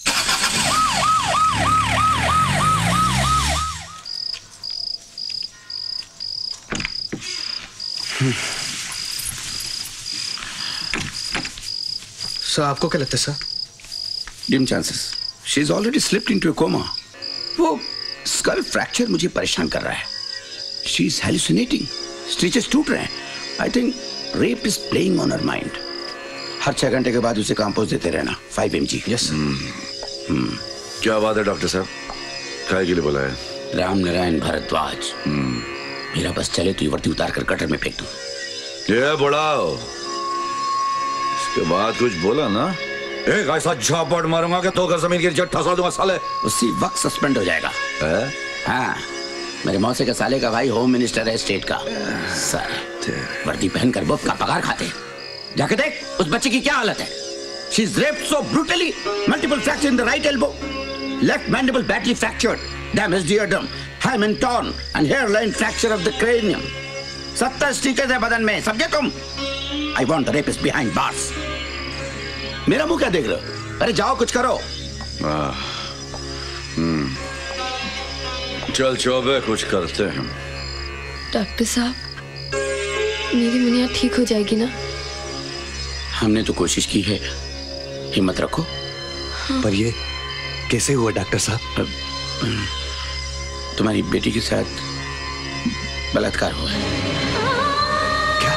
सर आपको क्या लगता है sir? Dim chances, she is already slipped into a coma. वो स्कल फ्रैक्चर मुझे परेशान कर रहा है। शी इज हेलुसिनेटिंग, स्टिचेस टूट रहे हैं। I think rape is playing on her mind. हर 6 घंटे के बाद उसे कंपोज देते रहना, 5 mg। यस। क्या बात है डॉक्टर साहब, काय के लिए बोला है? रामनारायण भारद्वाज। मेरा बस चले तो ये वर्दी उतार कर गटर में फेंक दूं। ये बुढ़ाओ, इसके बाद कुछ बोला ना, एक ऐसा झापड़ मारूंगा कि 2 गज जमीन की जट ठसा दूंगा साले। उसी वक्त सस्पेंड हो जाएगा। हाँ, मेरे मौसे के साले का भाई होम मिनिस्टर है स्टेट का। साले वर्दी पहनकर बाप का पगार खाते। जाके देख उस बच्चे की क्या हालत है। She is raped so brutally, multiple fractures in the right elbow, left mandible badly fractured, damaged eardrum, hymen torn, and hairline fracture of the cranium. 70 stitches है बदन में, समझे तुम? I want the rapist behind bars. मेरा मुंह क्या देख रहे हो? अरे जाओ कुछ करो। चल चौबे कुछ करते हैं। डॉक्टर साहब, मेरी मुनिया ठीक हो जाएगी ना? हमने तो कोशिश की है, हिम्मत रखो। पर ये कैसे हुआ डॉक्टर साहब? तुम्हारी बेटी के साथ बलात्कार हुआ है। क्या?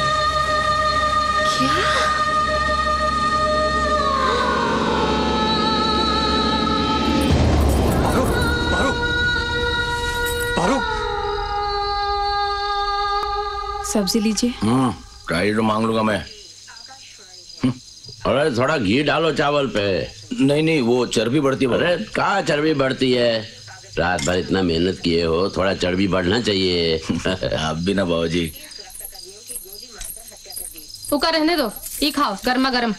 पारो, सब्जी लीजिए। राइट मांग लूंगा मैं। अरे थोड़ा घी डालो चावल पे। नहीं वो चर्बी बढ़ती है। अरे कहाँ चर्बी बढ़ती है, रात भर इतना मेहनत किए हो, थोड़ा चर्बी बढ़ना चाहिए। आप भी ना बाबूजी। उका रहने दो, ये खाओ गर्मा गर्म।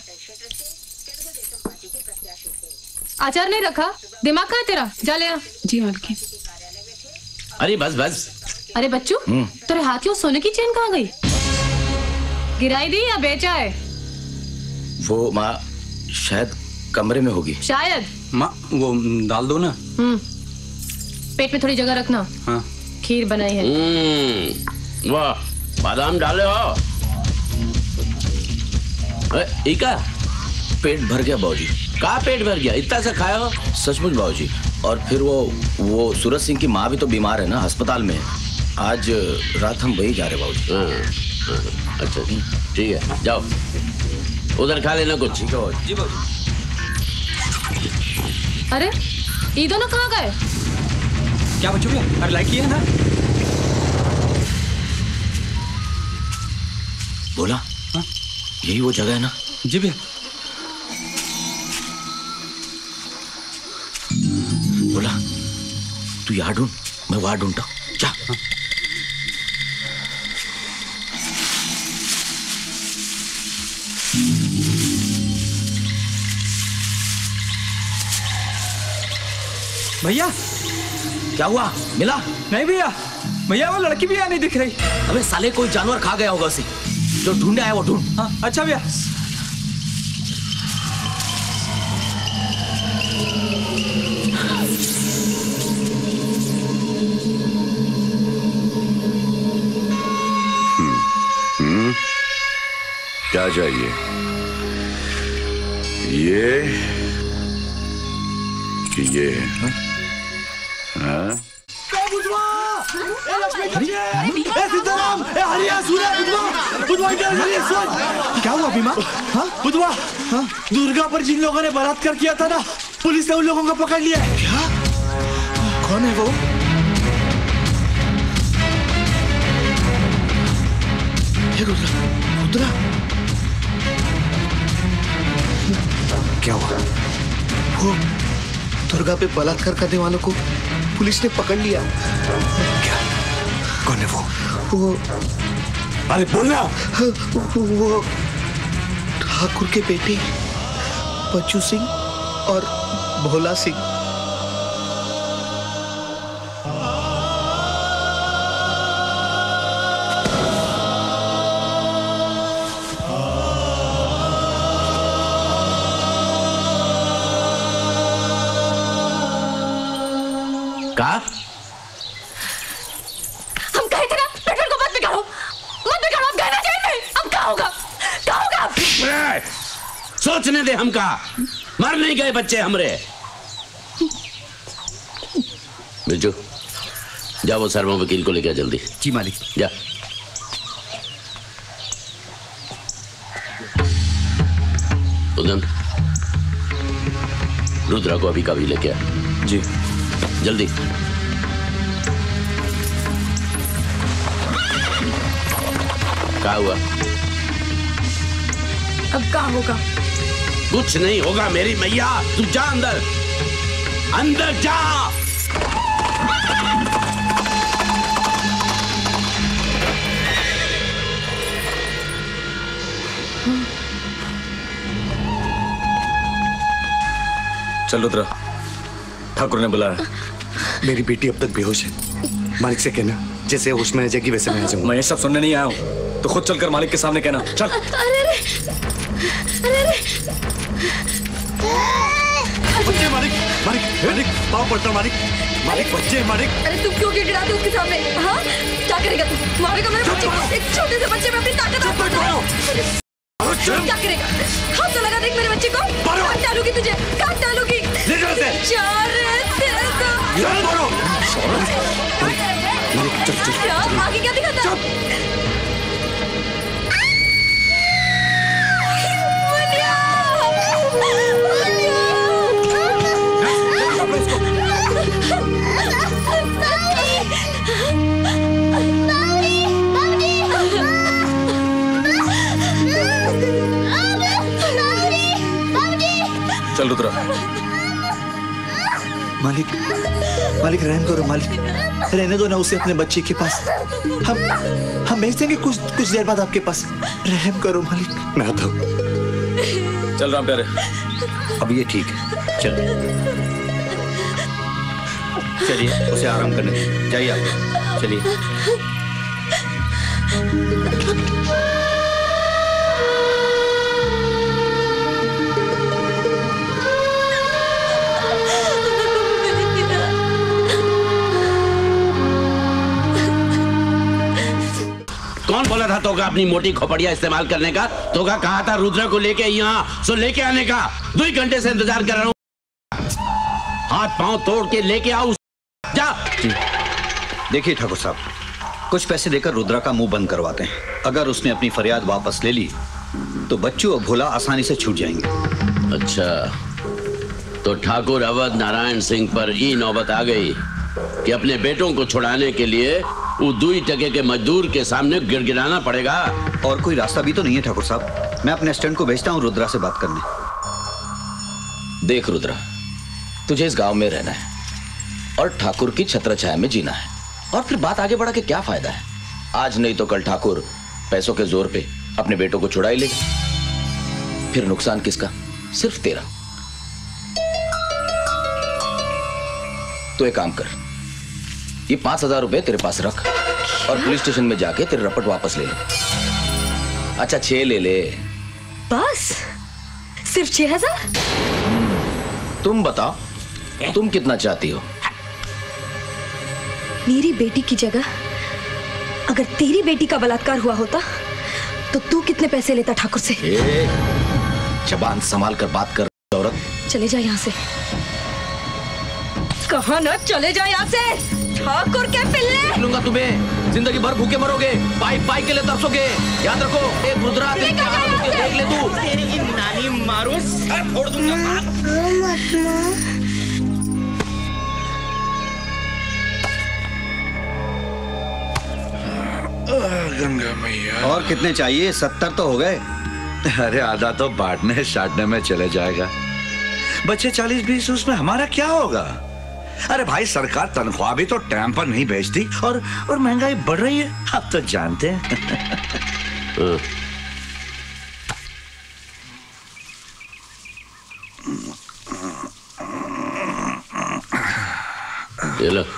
अचार नहीं रखा? दिमाग कहाँ है तेरा? जा ले आ। जी मालकिन। अरे बस बस। अरे बच्चू, तेरे हाथ की वो सोने की चेन कहाँ गई? गिराई दी या बेचा है? वो माँ शायद कमरे में होगी। शायद। माँ वो डाल दो ना। पेट में थोड़ी जगह रखना। हाँ। खीर बनाई है। वाह, बादाम डाले हो। इका पेट भर गया बाबूजी। कहाँ पेट भर गया? इतना सा खाया हो? सचमुच बाबूजी। और फिर वो सूरज सिंह की माँ भी तो बीमार है ना, अस्पताल में। आज रात हम वही जा रहे बाबूजी। अच्छा ठीक है, जाओ उधर खा लेना कुछ। ठीक है जी बाबूजी। अरे ये दोनों कहाँ गए? क्या बच्चों भैया? अरे लाइक किया है ना? बोला हाँ? यही वो जगह है ना? जी भैया। बोला तू यहाँ ढूंढ, मैं वहां ढूंढता हूँ। जा। हाँ। भैया क्या हुआ? मिला? नहीं भैया, भैया वो लड़की भी यहाँ नहीं दिख रही। अबे साले कोई जानवर खा गया होगा उसे। जो ढूंढे आया वो ढूंढ। हाँ अच्छा भैया। क्या चाहिए? ये हाँ? क्या हुआ भीमा? हाँ? बुधवा, हाँ? दुर्गा पर जिन लोगों ने बलात्कार किया था ना, पुलिस ने उन लोगों को पकड़ लिया है। क्या? कौन है वो? रुद्रा, क्या हुआ? वो दुर्गा पे बलात्कार करने वालों को पुलिस ने पकड़ लिया। क्या? कौन है वो? अरे बोलना। वो ठाकुर के बेटे बच्चू सिंह और भोला सिंह। हम कहे थे ना पेट्रोल को मत बिगाड़ो, मत बिगाड़ो। अब गए ना जेल में, अब क्या होगा? क्या होगा? सोचने दे हमका। मर नहीं गए बच्चे हमरे। बिरजू जा वो सर्वों वकील को लेकर जल्दी। जी मालिक। जा। उदम रुद्रा को अभी कभी लेके आ। जी जल्दी। क्या हुआ? अब क्या होगा? कुछ नहीं होगा मेरी मैया। तू जा अंदर, अंदर जा। चल रुद्रा, ठाकुर ने बुलाया। मेरी बेटी अब तक बेहोश है। मालिक से कहना जैसे होश में आ जाएगी वैसे मैं आ जाऊंगा। मैं ये सब सुनने नहीं आया हूँ, तो खुद चलकर मालिक के सामने कहना। चल। अरे बच्चे मालिक, मालिक, मालिक, पाँव पड़ता मालिक, मालिक बच्चे मालिक। अरे तुम क्यों गिड़गिड़ाते उसके सामने? हाँ क्या करेगा तू? मारेगा मेरे बच्चे को? एक छोटे से बच्चे में अपनी ताकत क्या करेगा? हाथ तो लगा देख मेरे बच्चे को। काट डालूंगी तुझे, काट डालूंगी। आगे क्या दिखाता? चल रुद्रा। मालिक, मालिक रहम करो मालिक, रहने दो ना उसे अपने बच्चे के पास। हम भेज देंगे कुछ देर बाद आपके पास। रहम करो मालिक। मैं आता हूँ। चल राम प्यारे, अब ये ठीक है। चलिए उसे आराम करने दीजिए। जाइए आप, चलिए। तो का अपनी मोटी खोपड़िया इस्तेमाल करने का, तो का कहा था रुद्रा को लेके यहाँ सो लेके आने का। 2 घंटे से इंतजार कर रहा हूँ, हाथ पांव तोड़ के लेके आओ। जा। देखिए ठाकुर साहब, कुछ पैसे देकर रुद्रा का मुंह बंद करवाते हैं। अगर उसने अपनी फरियाद वापस ले ली तो बच्चू और भोला आसानी से छूट जाएंगे। अच्छा, तो ठाकुर अवध नारायण सिंह पर ये नौबत आ गई कि अपने बेटों को छुड़ाने के लिए वो 2 टके के मजदूर के सामने गिड़गिड़ाना पड़ेगा। और कोई रास्ता भी तो नहीं है ठाकुर साहब। मैं अपने असिस्टेंट को भेजता हूँ रुद्रा से बात करने। देख रुद्रा, तुझे इस गांव में रहना है और ठाकुर की छत्रछाया में जीना है, और फिर बात आगे बढ़ा के क्या फायदा है। आज नहीं तो कल ठाकुर पैसों के जोर पे अपने बेटों को छुड़ा ही लेगा, फिर नुकसान किसका? सिर्फ तेरा। तो एक काम कर, ये 5,000 रुपए तेरे पास रख और पुलिस स्टेशन में जाके तेरे रपट वापस ले ले। अच्छा 6 ले ले। बस सिर्फ 6,000? तुम बताओ, तुम कितना चाहती हो? मेरी बेटी की जगह अगर तेरी बेटी का बलात्कार हुआ होता तो तू कितने पैसे लेता ठाकुर से? जबान संभाल कर बात कर औरत। चले जा यहाँ से। कहा ना चले जा यहाँ से, ठाकुर के पिल्ले। लूंगा तुम्हें, जिंदगी भर भूखे मरोगे, पाइप पाइप के लिए तरसोगे। याद रखो, एक रुद्रा देख ले तू। तेरी नानी मारो, सर फोड़ दूंगा। गंगा मैया। और कितने चाहिए? 70 तो हो गए। अरे आधा तो बांटने साटने में चले जाएगा, बच्चे 40-20 उसमें हमारा क्या होगा? अरे भाई, सरकार तनख्वाह भी तो टाइम पर नहीं भेजती और महंगाई बढ़ रही है, आप तो जानते हैं। ये लो।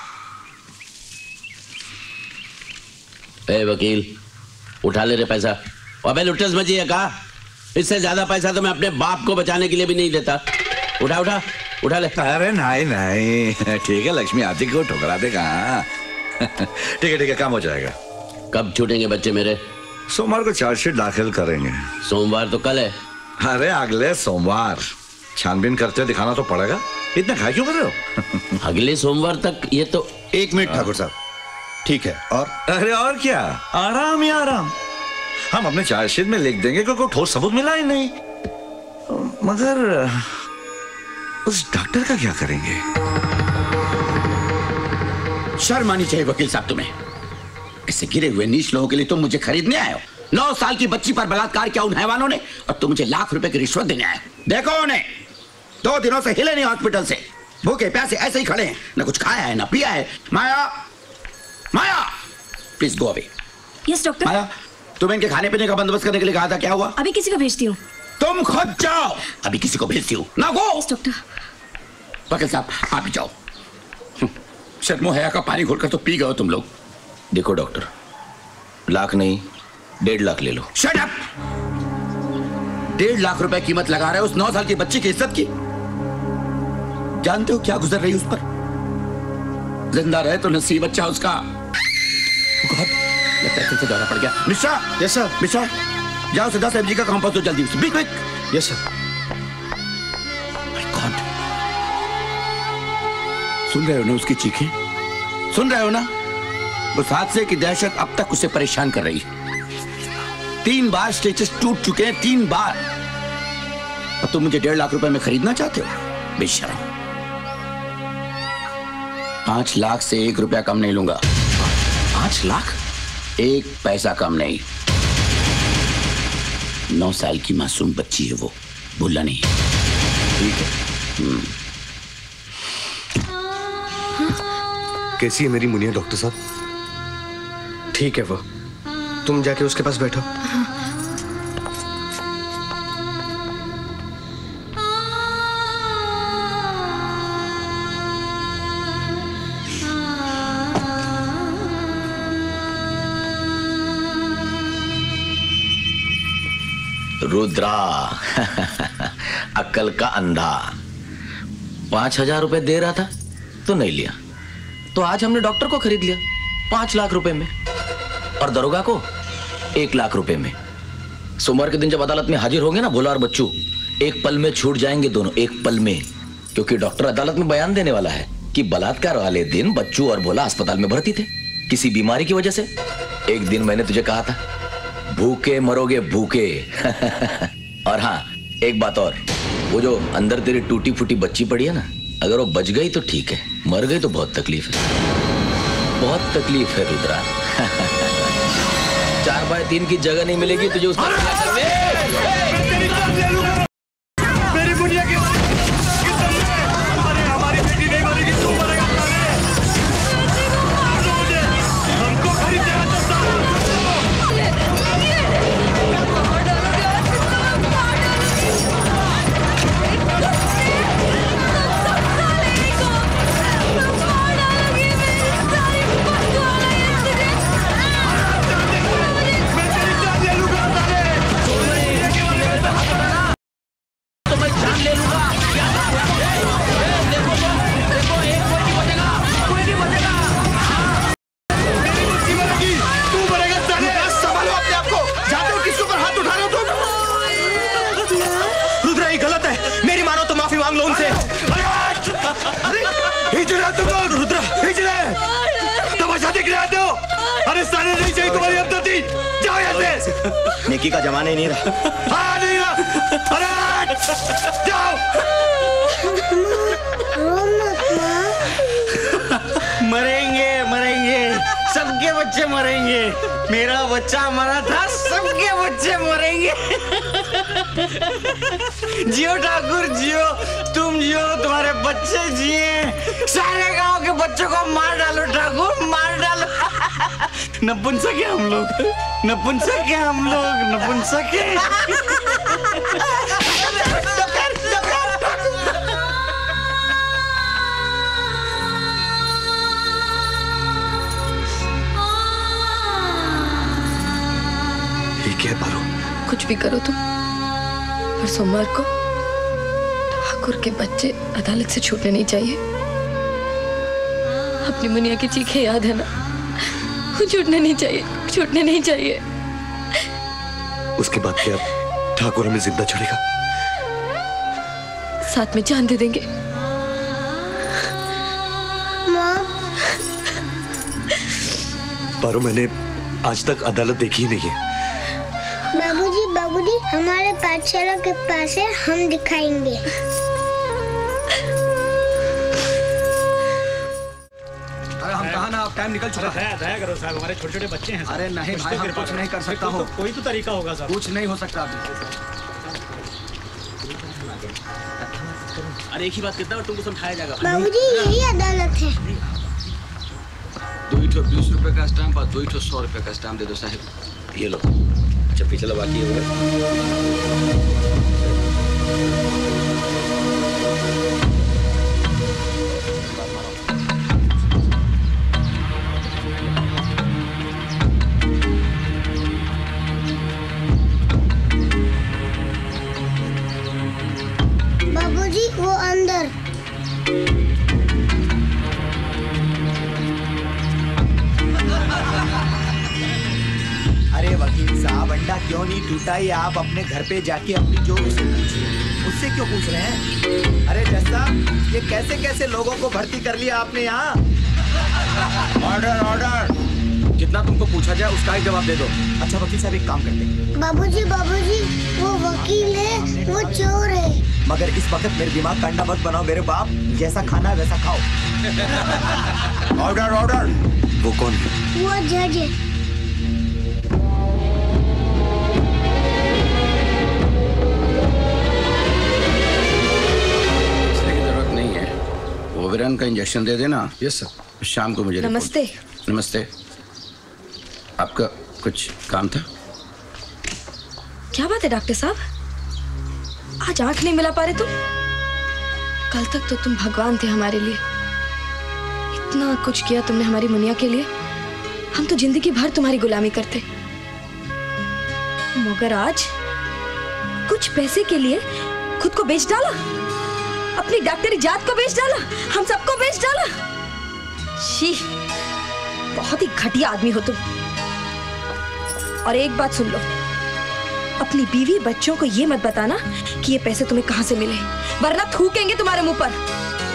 ए वकील, उठा ले रे पैसा। अबे लुट्टस मची है का? इससे ज्यादा पैसा तो मैं अपने बाप को बचाने के लिए भी नहीं देता। उठा उठा उठा ले। अरे नहीं नहीं, ठीक है, लक्ष्मी आती को ठुकरा देगा। ठीक है, काम हो जाएगा। कब छूटेंगे बच्चे मेरे? सोमवार को चार्जशीट दाखिल करेंगे। सोमवार तो कल है। अरे अगले सोमवार। छानबीन करते दिखाना तो पड़ेगा, इतना खाए क्यों कर रहे हो? अगले सोमवार तक? ये तो 1 मिनट ठाकुर साहब। ठीक है, और? अरे और क्या, आराम ही आराम। हम अपने चार्जशीट में लिख देंगे कि कोई ठोस सबूत मिला ही नहीं। मगर उस डॉक्टर का क्या करेंगे? शर्म आनी चाहिए वकील साहब तुम्हें। ऐसे गिरे हुए नीच लोगों के लिए तुम मुझे खरीदने आए हो? 9 साल की बच्ची पर बलात्कार किया उन हैवानों ने, और तुम मुझे लाख रुपए की रिश्वत देने आए। देखो उन्हें, 2 दिनों से हिले नहीं हॉस्पिटल से, भूखे प्यासे ऐसे ही खड़े हैं, न कुछ खाया है न पिया है। Maya, Maya, please go away. Yes doctor. Maya, तुम्हें इनके खाने पीने का बंदोबस्त करने के लिए कहा था, क्या हुआ? अभी किसी को भेजती हूँ। तुम खुद जाओ। अभी किसी को भेजती हूँ ना? गो। Yes doctor. वकील साहब आप ही जाओ। शर्मो हया का पानी घोलकर तो पी गए हो तुम लोग। देखो डॉक्टर, लाख नहीं 1.5 लाख ले लो। Shut up. 1.5 लाख रुपए कीमत लगा रहे हो उस 9 साल की बच्ची की इज्जत की? जानते हो क्या गुजर रही उस पर? जिंदा रहे तो नसीब अच्छा उसका। लगता है जाना पड़ गया। मिश्रा। Yes sir. मिश्रा, जाओ सीधा सब्जी का काम पर, तो जल्दी से। Be quick. Yes sir. My god, सुन रहे हो ना उसकी चीखें? सुन रहे हो ना? उस हादसे की दहशत अब तक उसे परेशान कर रही है। 3 बार स्टेचस टूट चुके हैं, 3 बार। अब तुम मुझे 1.5 लाख रुपए में खरीदना चाहते हो? बेशर्म। 5 लाख से 1 रुपया कम नहीं लूंगा। 5 लाख? 1 पैसा कम नहीं। 9 साल की मासूम बच्ची है वो, भूलना नहीं। ठीक है। कैसी है मेरी मुनिया डॉक्टर साहब? ठीक है वो, तुम जाके उसके पास बैठो। रुद्रा अक्ल का अंधा। 5,000 रुपए दे रहा था तो नहीं लिया, तो आज हमने डॉक्टर को खरीद लिया 5 लाख रुपए में, और दरोगा को 1 लाख रुपए में। सोमवार के दिन जब अदालत में हाजिर होंगे ना भोला और बच्चू, एक पल में छूट जाएंगे दोनों, एक पल में। क्योंकि डॉक्टर अदालत में बयान देने वाला है कि बलात्कार वाले दिन बच्चू और भोला अस्पताल में भर्ती थे किसी बीमारी की वजह से। एक दिन मैंने तुझे कहा था, भूखे मरोगे भूखे। और हाँ, एक बात और, वो जो अंदर तेरी टूटी फूटी बच्ची पड़ी है ना, अगर वो बच गई तो ठीक है, मर गई तो बहुत तकलीफ है, बहुत तकलीफ है रुद्रा। 4x3 की जगह नहीं मिलेगी तुझे उसका। मेरी बुढ़िया की हमारी बेटी नहीं मरेगी, तू मरेगा। हमको खरीद देगा तो नेकी का जमाना ही नहीं रहा। हाँ, नहीं रहा। अरे जाओ। मरेंगे मरेंगे, सबके बच्चे मरेंगे। मेरा बच्चा मरा था, सबके बच्चे मरेंगे। जियो ठाकुर जियो, तुम जियो, तुम्हारे बच्चे जिए, सारे गांव के बच्चों को मार डालो ठाकुर, मार डालो। नपुंसक है हम लोग, नपुंसक है हम लोग, नपुंसक है। ठीक है पारो, कुछ भी करो तुम, पर सोमवार को ठाकुर के बच्चे अदालत से छूटने नहीं चाहिए। अपनी मुनिया की चीखें याद है ना, वो छूटने नहीं चाहिए, छूटने नहीं चाहिए। उसके बाद क्या ठाकुर हमें जिंदा छोड़ेगा? साथ में जान दे देंगे। पारो, मैंने आज तक अदालत देखी ही नहीं है। बाबूजी बाबूजी, हमारे पाठशाला के पास है, हम दिखाएंगे। अरे हम कहाँ ना, अब टाइम निकल चुका है। दया करो साहब, हमारे छोटे छोटे बच्चे हैं। अरे नहीं भाई, हम कुछ नहीं कर सकता हूँ। कोई तो तरीका होगा साहब। कुछ नहीं हो सकता अभी। अरे एक ही बात कितना तुमको समझाया जाएगा। बाबूजी यही अदालत है। 2 20 रुपए का स्टैम्प और 2 100 रुपए का स्टैम्प दे दो साहब। ये लो। अच्छा पिछला बाकी है। बाबूजी वो अंदर। अरे वकील साहब, अंडा क्यों नहीं टूटा ये आप अपने घर पे जाके अपनी जो उसे पूछिए। उससे क्यों पूछ रहे हैं? अरे जज साहब, ये कैसे कैसे लोगों को भर्ती कर लिया आपने यहाँ? ऑर्डर ऑर्डर, जितना तुमको पूछा जाए उसका ही जवाब दे दो। अच्छा वकील साहब, एक काम करते हैं। बाबूजी बाबूजी, वो वकील है, वो चोर है। मगर इस वक्त मेरे दिमाग का अंडा मत बनाओ मेरे बाप, जैसा खाना है वैसा खाओ। Order order. वो कौन है? वो जज है। ओवेरन का इंजेक्शन दे देना। Yes sir. शाम को मुझे नमस्ते। नमस्ते। आपका कुछ काम था? क्या बात है डॉक्टर साहब, आज आंख नहीं मिला पा रहे तुम? कल तक तो तुम भगवान थे हमारे लिए, इतना कुछ किया तुमने हमारी मुनिया के लिए, हम तो जिंदगी भर तुम्हारी गुलामी करते, मगर आज कुछ पैसे के लिए खुद को बेच डाला, अपनी डॉक्टरी जात को बेच डाला, हम सबको बेच डाला। शी, बहुत ही घटिया आदमी हो तुम। और एक बात सुन लो, अपनी बीवी बच्चों को ये मत बताना कि ये पैसे तुम्हें कहां से मिले, वरना थूकेंगे तुम्हारे मुंह पर।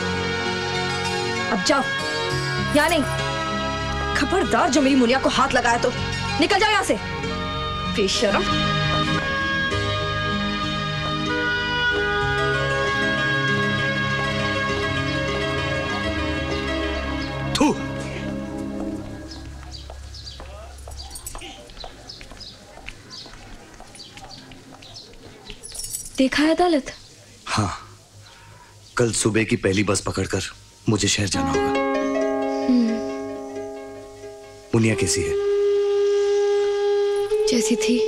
अब जाओ, यहाँ नहीं। खबरदार जो मेरी मुनिया को हाथ लगाया तो निकल जाओ यहाँ से, बेशरम। थू। देखा है अदालत? हाँ, कल सुबह की पहली बस पकड़कर मुझे शहर जाना होगा। मुनिया कैसी है? जैसी थी।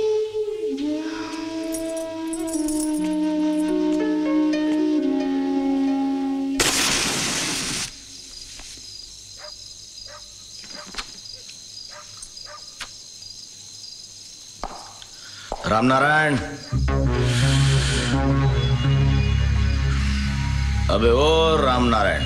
रामनारायण, अबे ओ रामनारायण,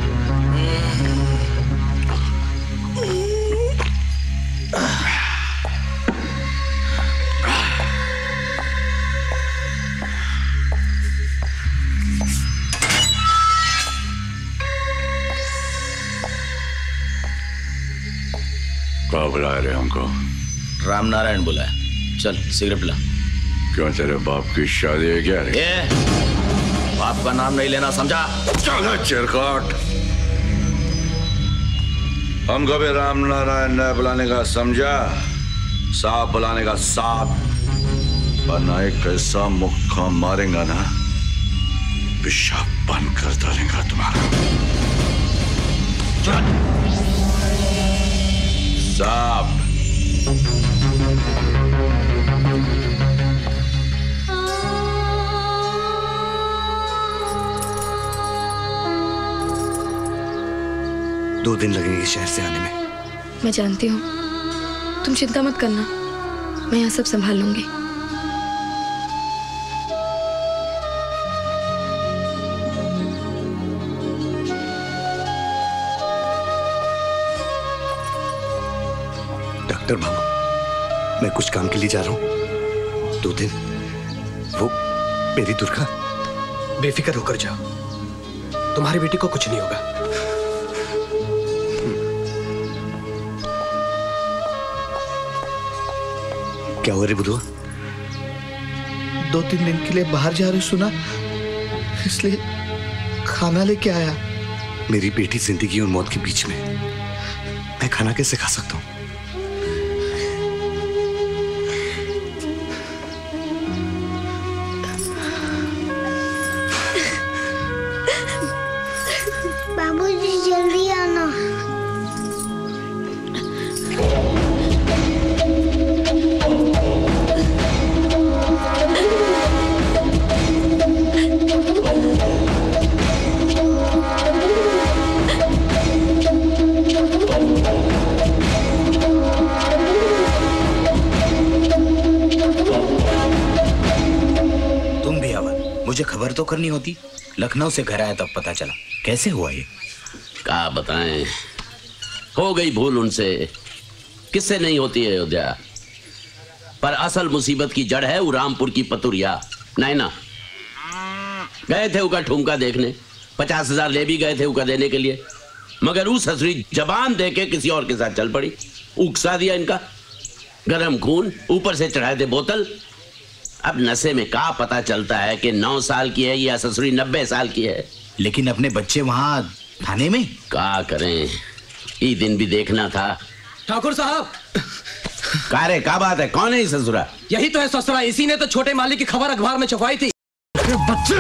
क्या बुला रहे हमको? रामनारायण बुलाया। चल सिगरेट पिला। क्यों, तेरे बाप की शादी है क्या? ये बाप का नाम नहीं लेना, समझा? चलो चिरकाट, हमको भी रामनारायण ने बुलाने का समझा, सांप बुलाने का सांप। वरना एक ऐसा मुक्का मारेगा ना, पेशाब बंद कर डालेगा तुम्हारा। चल सांप। 2 दिन लगेंगे शहर से आने में। मैं जानती हूँ, तुम चिंता मत करना, मैं यहाँ सब संभाल लूंगी। डॉक्टर बाबू, मैं कुछ काम के लिए जा रहा हूँ। 2 दिन वो मेरी दुर्गा। बेफिक्र होकर जाओ, तुम्हारी बेटी को कुछ नहीं होगा। क्या हुआ रे बुधवा? 2-3 दिन के लिए बाहर जा रहे सुना, इसलिए खाना लेके आया। मेरी बेटी जिंदगी और मौत के बीच में, मैं खाना कैसे खा सकता हूँ? बाबूजी जल्दी आना। मुझे खबर तो करनी होती। लखनऊ से घर आया तब पता चला। कैसे हुआ ये? क्या बताएं, हो गई भूल उनसे। किससे नहीं होती है अयोध्या, पर असल मुसीबत की जड़ है वो रामपुर की पतुरिया नैना। गए थे उका ठुमका देखने, 50,000 ले भी गए थे उका देने के लिए, मगर उस हसरी जबान दे के किसी और के साथ चल पड़ी। उकसा दिया इनका गरम खून, ऊपर से चढ़ाए थे बोतल। अब नशे में का पता चलता है कि 9 साल की है या ससुरी 90 साल की है। लेकिन अपने बच्चे वहां थाने में क्या करें, ये दिन भी देखना था। ठाकुर साहब, कारे का बात है? कौन है ससुरा? यही तो है ससुरा, इसी ने तो छोटे मालिक की खबर अखबार में छपवाई थी। बच्चे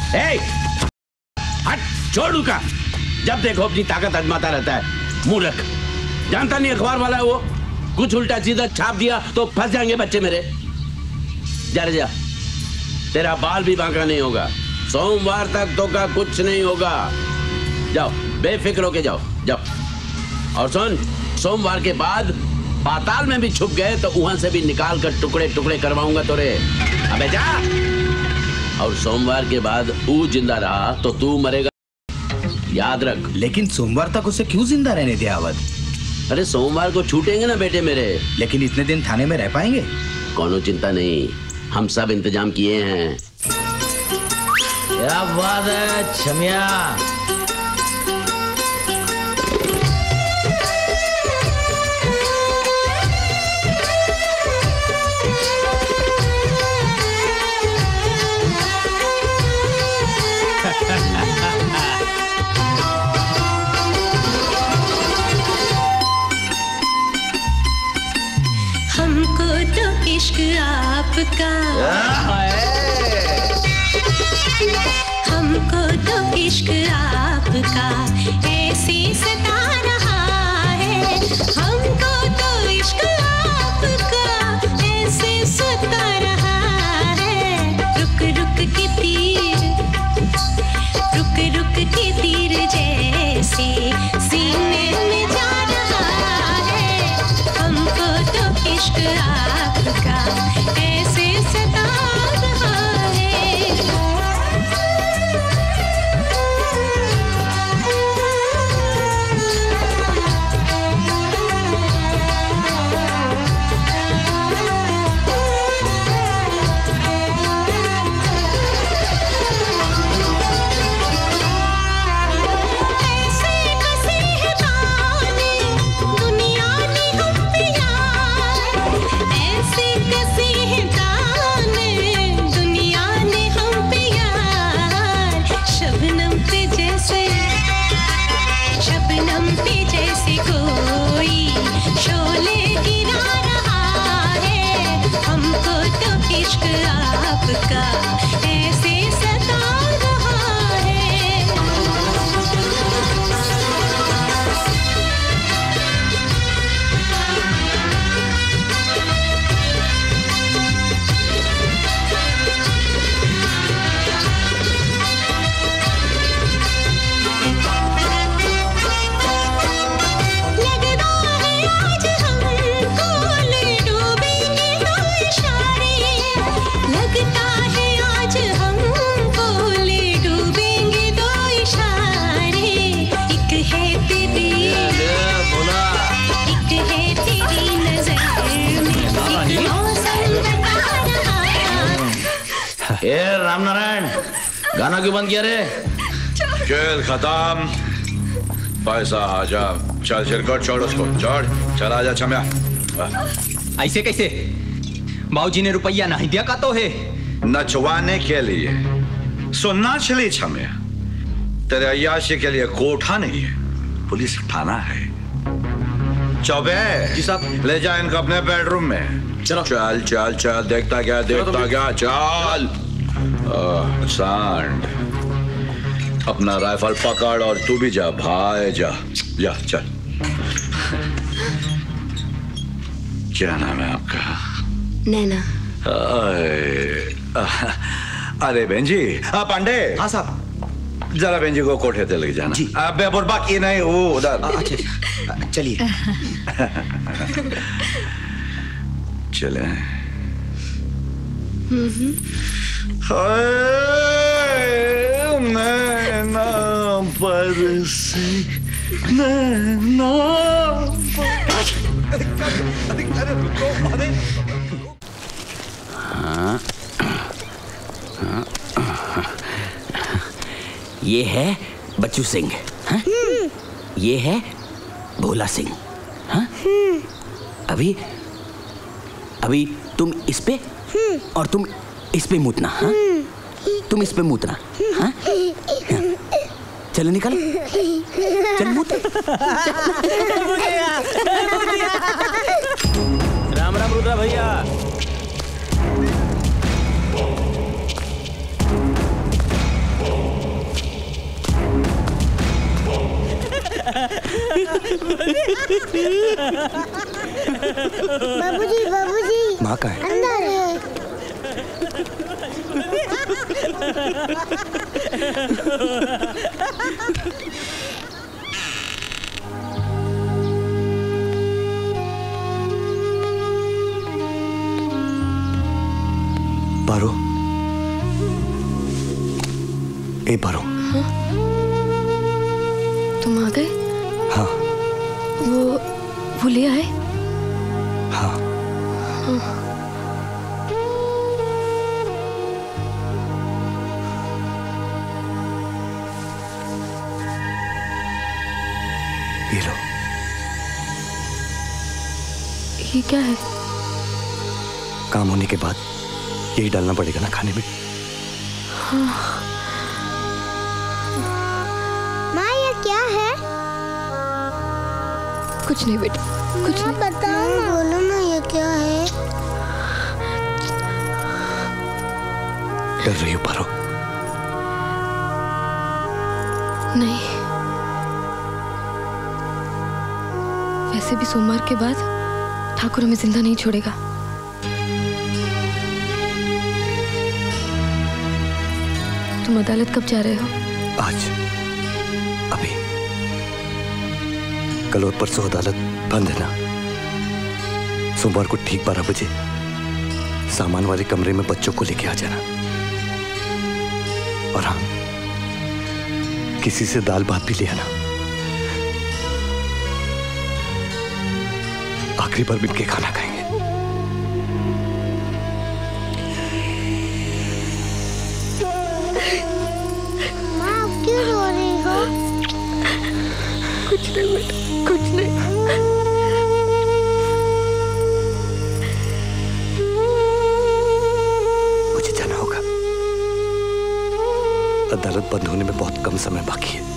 हट, छोड़ू का। जब देखो अपनी ताकत आजमाता रहता है, मूर्ख। जानता नहीं अखबार वाला है वो, कुछ उल्टा सीधा छाप दिया तो फंस जाएंगे बच्चे मेरे। जा रे जा, तेरा बाल भी बांका नहीं होगा। सोमवार तक तो का कुछ नहीं होगा। जाओ, बेफिक्र होके जाओ, जाओ। और सुन, सोमवार के बाद पाताल में भी छुप गए तो वहां से भी निकाल कर टुकड़े टुकड़े करवाऊंगा तोरे। अबे जा। और सोमवार के बाद वो जिंदा रहा तो तू मरेगा, याद रख। लेकिन सोमवार तक उसे क्यों जिंदा रहने दिया अवध? अरे सोमवार को छूटेंगे ना बेटे मेरे। लेकिन इतने दिन थाने में रह पाएंगे? कोनो चिंता नहीं, हम सब इंतजाम किए हैं। क्या बात है छमिया। हमको तो इश्क आपका, हमको तो इश्क आपका ऐसे सता रहा है। हमको तो इश्क आपका ऐसे सता रहा है। रुक रुक के तीर, रुक रुक के तीर जैसे सीने में जा रहा है। हमको तो इश्क आपका ऐसे सता रहा है। रामनारायण, गाना क्यों बंद किया रे? खेल खत्म, पैसा आ जा। चल चिरकुट छोड़ उसको, छोड़। चल आजा छमिया। ऐसे कैसे? बाबूजी ने रुपया नहीं दिया का तो है। नचवाने के लिए सुनना चली छमिया, तेरे अय्याशी के लिए कोठा नहीं है, पुलिस थाना है। चौबे जी साहब, ले जा इनको अपने बेडरूम में। चलो चल चल चल, देखता क्या देखता क्या, चल। सांड, अपना राइफल पकड़ और तू भी जा भाई, जा जा चल। क्या नाम है आपका? नैना। अरे बहन जी। पांडे। हाँ साहब, जरा बहन जी को कोठे पे लेके जाना। जी। बुरबा की नहीं, वो उधर। अच्छा चलिए। चले। नैना बरसे, नैना अरे रुको, अरे ये है बच्चू सिंह, हाँ? ये है भोला सिंह, हाँ? अभी अभी तुम इस पे और तुम इस पे मूतना, हाँ? तुम इस पे मूतना, हाँ? चलो निकल, चल मूत। राम राम रुद्रा भैया। बाबूजी बाबूजी, माँ का है? अंदर है। पारो, ए पारो। तुम आ गए? हाँ। वो वो ले आए? हाँ। ये लो। ये क्या है? काम होने के बाद यही डालना पड़ेगा ना खाने में। हाँ। माँ ये क्या है? कुछ नहीं बेटा, कुछ नहीं। बताओ ना, बोलो ना ये क्या है? डर रही हो पारो? नहीं, वैसे भी सोमवार के बाद ठाकुर हमें जिंदा नहीं छोड़ेगा। तुम अदालत कब जा रहे हो? आज, अभी। कल और परसों अदालत बंद है ना। सोमवार को ठीक 12 बजे सामान वाले कमरे में बच्चों को लेके आ जाना। और हाँ, किसी से दाल भात भी ले आना। आखिरी बार मिलके खाना खाएंगे। माँ क्यों रो रही हो? कुछ नहीं बेटा, कुछ नहीं। मुझे जाना होगा। अदालत बंद होने में बहुत कम समय बाकी है।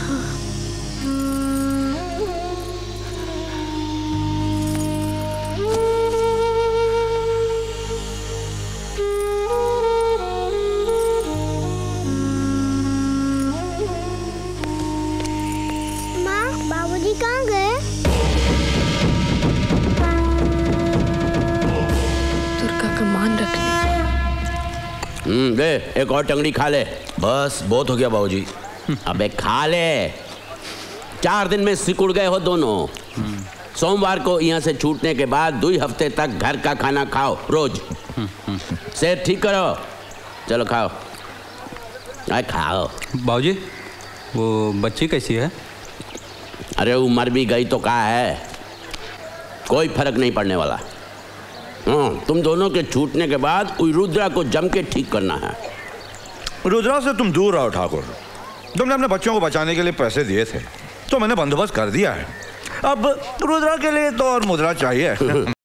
दे एक और टंगड़ी खा ले। बस बहुत हो गया बाबूजी। अबे खा ले। 4 दिन में सिकुड़ गए हो दोनों। सोमवार को यहाँ से छूटने के बाद 2 हफ्ते तक घर का खाना खाओ रोज। सेहत ठीक करो। चलो खाओ। खाओ। बाबूजी वो बच्ची कैसी है? अरे उम्र भी गई तो कहा है, कोई फर्क नहीं पड़ने वाला। तुम दोनों के छूटने के बाद रुद्रा को जम के ठीक करना है। रुद्रा से तुम दूर रहो ठाकुर। तुमने अपने बच्चों को बचाने के लिए पैसे दिए थे तो मैंने बंदोबस्त कर दिया है। अब रुद्रा के लिए तो और मुद्रा चाहिए।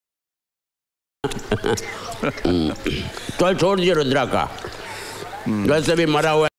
चल छोड़ दिए रुद्रा का, वैसे भी मरा हुआ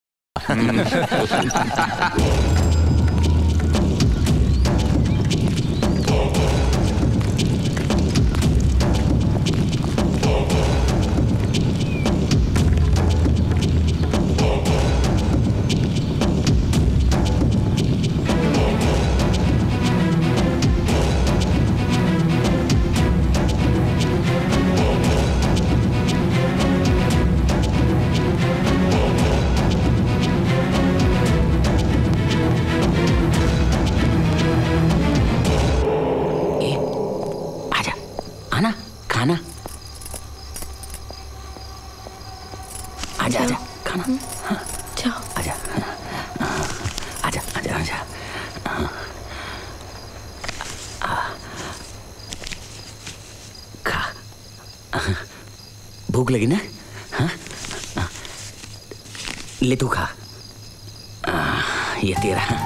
भूख लगी ना? हाँ? ले तू खा। ये तेरा।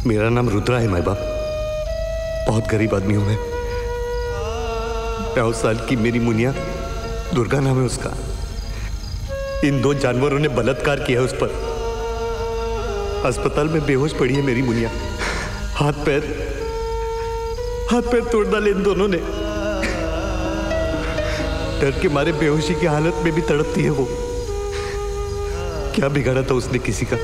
मेरा नाम रुद्रा है माई बाप। बहुत गरीब आदमी हूं मैं। 9 साल की मेरी मुनिया दुर्गा नाम है उसका। इन 2 जानवरों ने बलात्कार किया उस पर। अस्पताल में बेहोश पड़ी है मेरी मुनिया। हाथ पैर तोड़ डाले इन दोनों ने। डर के मारे बेहोशी की हालत में भी तड़पती है वो। क्या बिगाड़ा था उसने किसी का?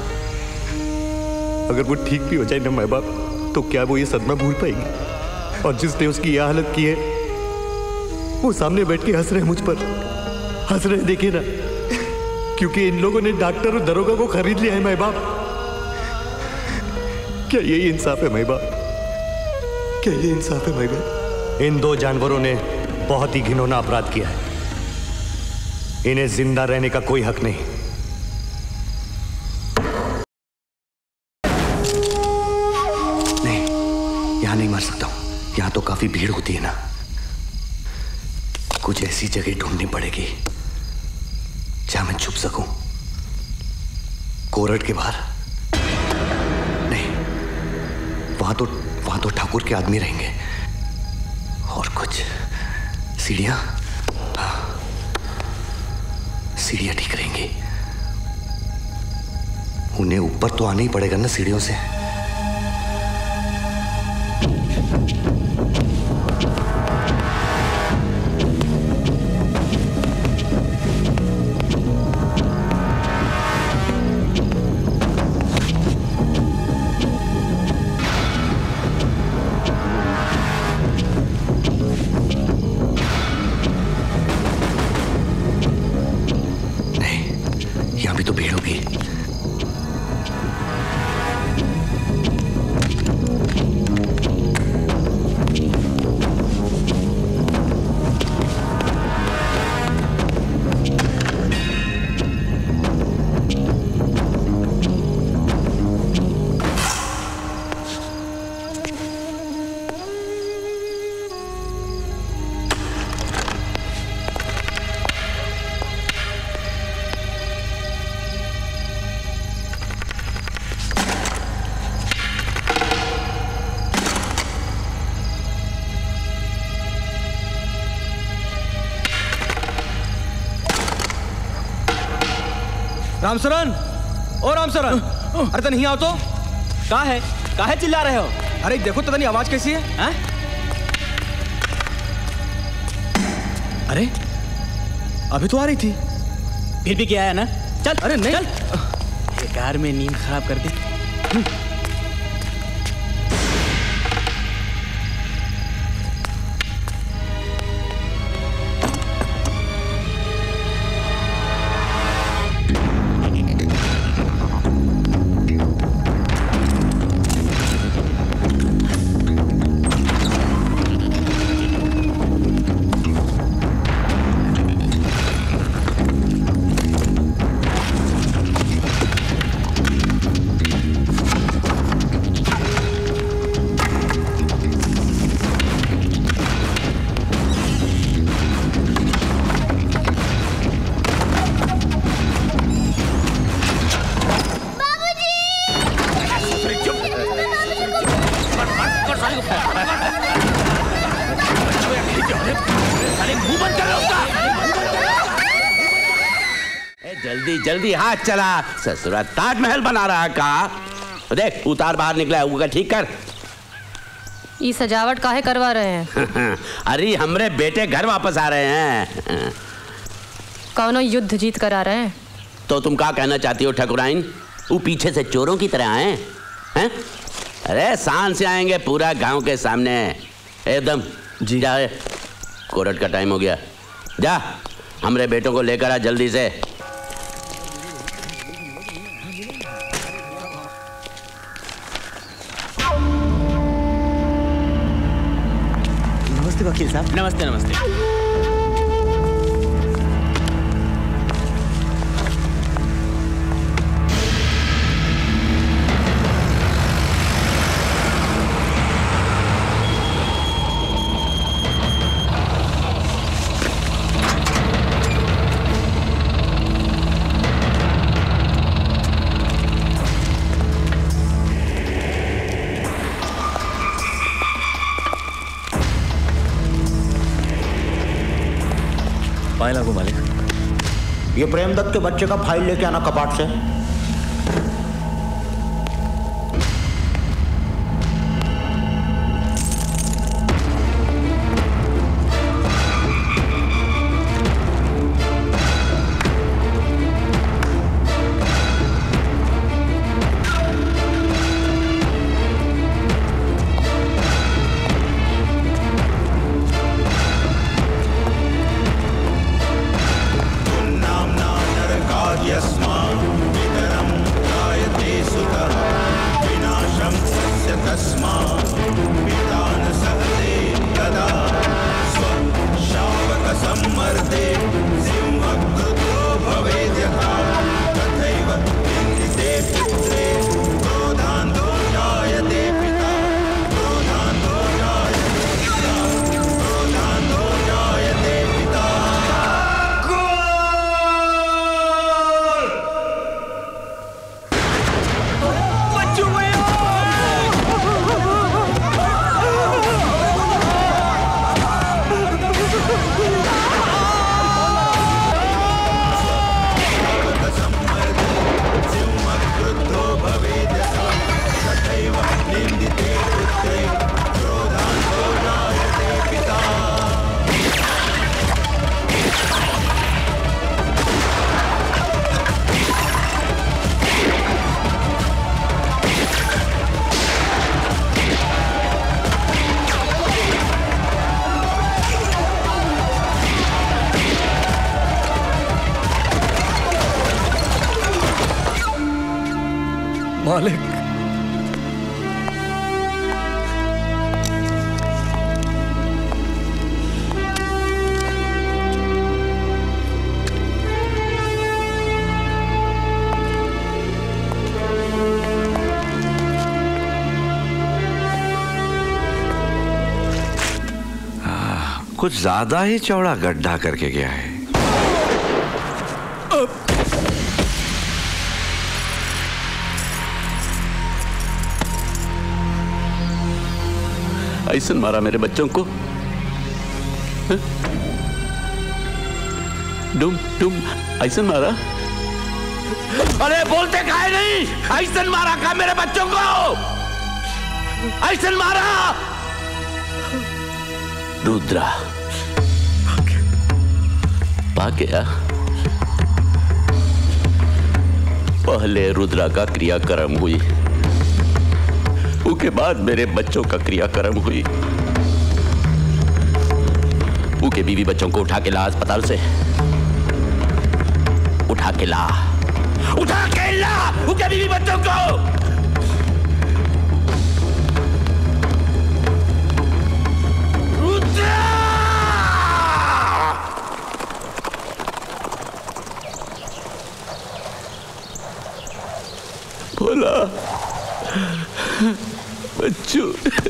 अगर वो ठीक भी हो जाए ना माँ बाप, तो क्या वो ये सदमा भूल पाएगी? और जिसने उसकी यह हालत की है वो सामने बैठ के हंस रहे मुझ पर। हंस रहे देखिए ना, क्योंकि इन लोगों ने डॉक्टर और दरोगा को खरीद लिया है माँ बाप। क्या यही इंसाफ है माँ बाप? क्या ये इंसाफ है माँ बाप? इन 2 जानवरों ने बहुत ही घिनौना अपराध किया है। इन्हें जिंदा रहने का कोई हक नहीं। यहां नहीं मर सकता हूं। यहां तो काफी भीड़ होती है ना। कुछ ऐसी जगह ढूंढनी पड़ेगी जहां मैं छुप सकूं। कोरट के बाहर नहीं, वहां तो ठाकुर के आदमी रहेंगे। और कुछ सीढ़ियां ठीक रहेंगी। उन्हें ऊपर तो आना ही पड़ेगा ना सीढ़ियों से। रामसरन, ओ रामसरन, अरे तो नहीं आओ तो? कहाँ है चिल्ला रहे हो? अरे देखो तो नहीं आवाज कैसी है? हैं? अरे अभी तो आ रही थी। फिर भी क्या है ना? चल। अरे नहीं चल। बेकार में नींद खराब कर दी। जल्दी हाथ चला। ससुरा ताजमहल बना रहा का? देख उतार बाहर निकला है, ठीक कर। ये सजावट काहे करवा रहे हैं? अरे हमरे बेटे घर वापस आ रहे हैं। कौनो युद्ध जीत कर आ रहे हैं? तो तुम क्या कहना चाहती हो ठाकुराइन? वो पीछे से चोरों की तरह आए हैं? अरे शान से आएंगे पूरा गांव के सामने एकदम। जी जा, कोरट का टाइम हो गया। जा हमरे बेटों को लेकर आ जल्दी से। नमस्ते वकील साहब। नमस्ते नमस्ते। माए लागू मालिक। ये प्रेमदत्त के बच्चे का फाइल लेके आना कपाट से। मालिक, कुछ ज्यादा ही चौड़ा गड्ढा करके गया है। ऐसा मारा मेरे बच्चों को। डुम डुम ऐसा मारा। अरे बोलते काहे नहीं? ऐसा मारा का मेरे बच्चों को? ऐसा मारा। रुद्रा पा गया। पहले रुद्रा का क्रियाक्रम हुई, उसके बाद मेरे बच्चों का क्रियाक्रम हुई। उनके बीवी बच्चों को उठा के ला अस्पताल से। उठा के ला उनके बीवी बच्चों को। भोला बच्चू।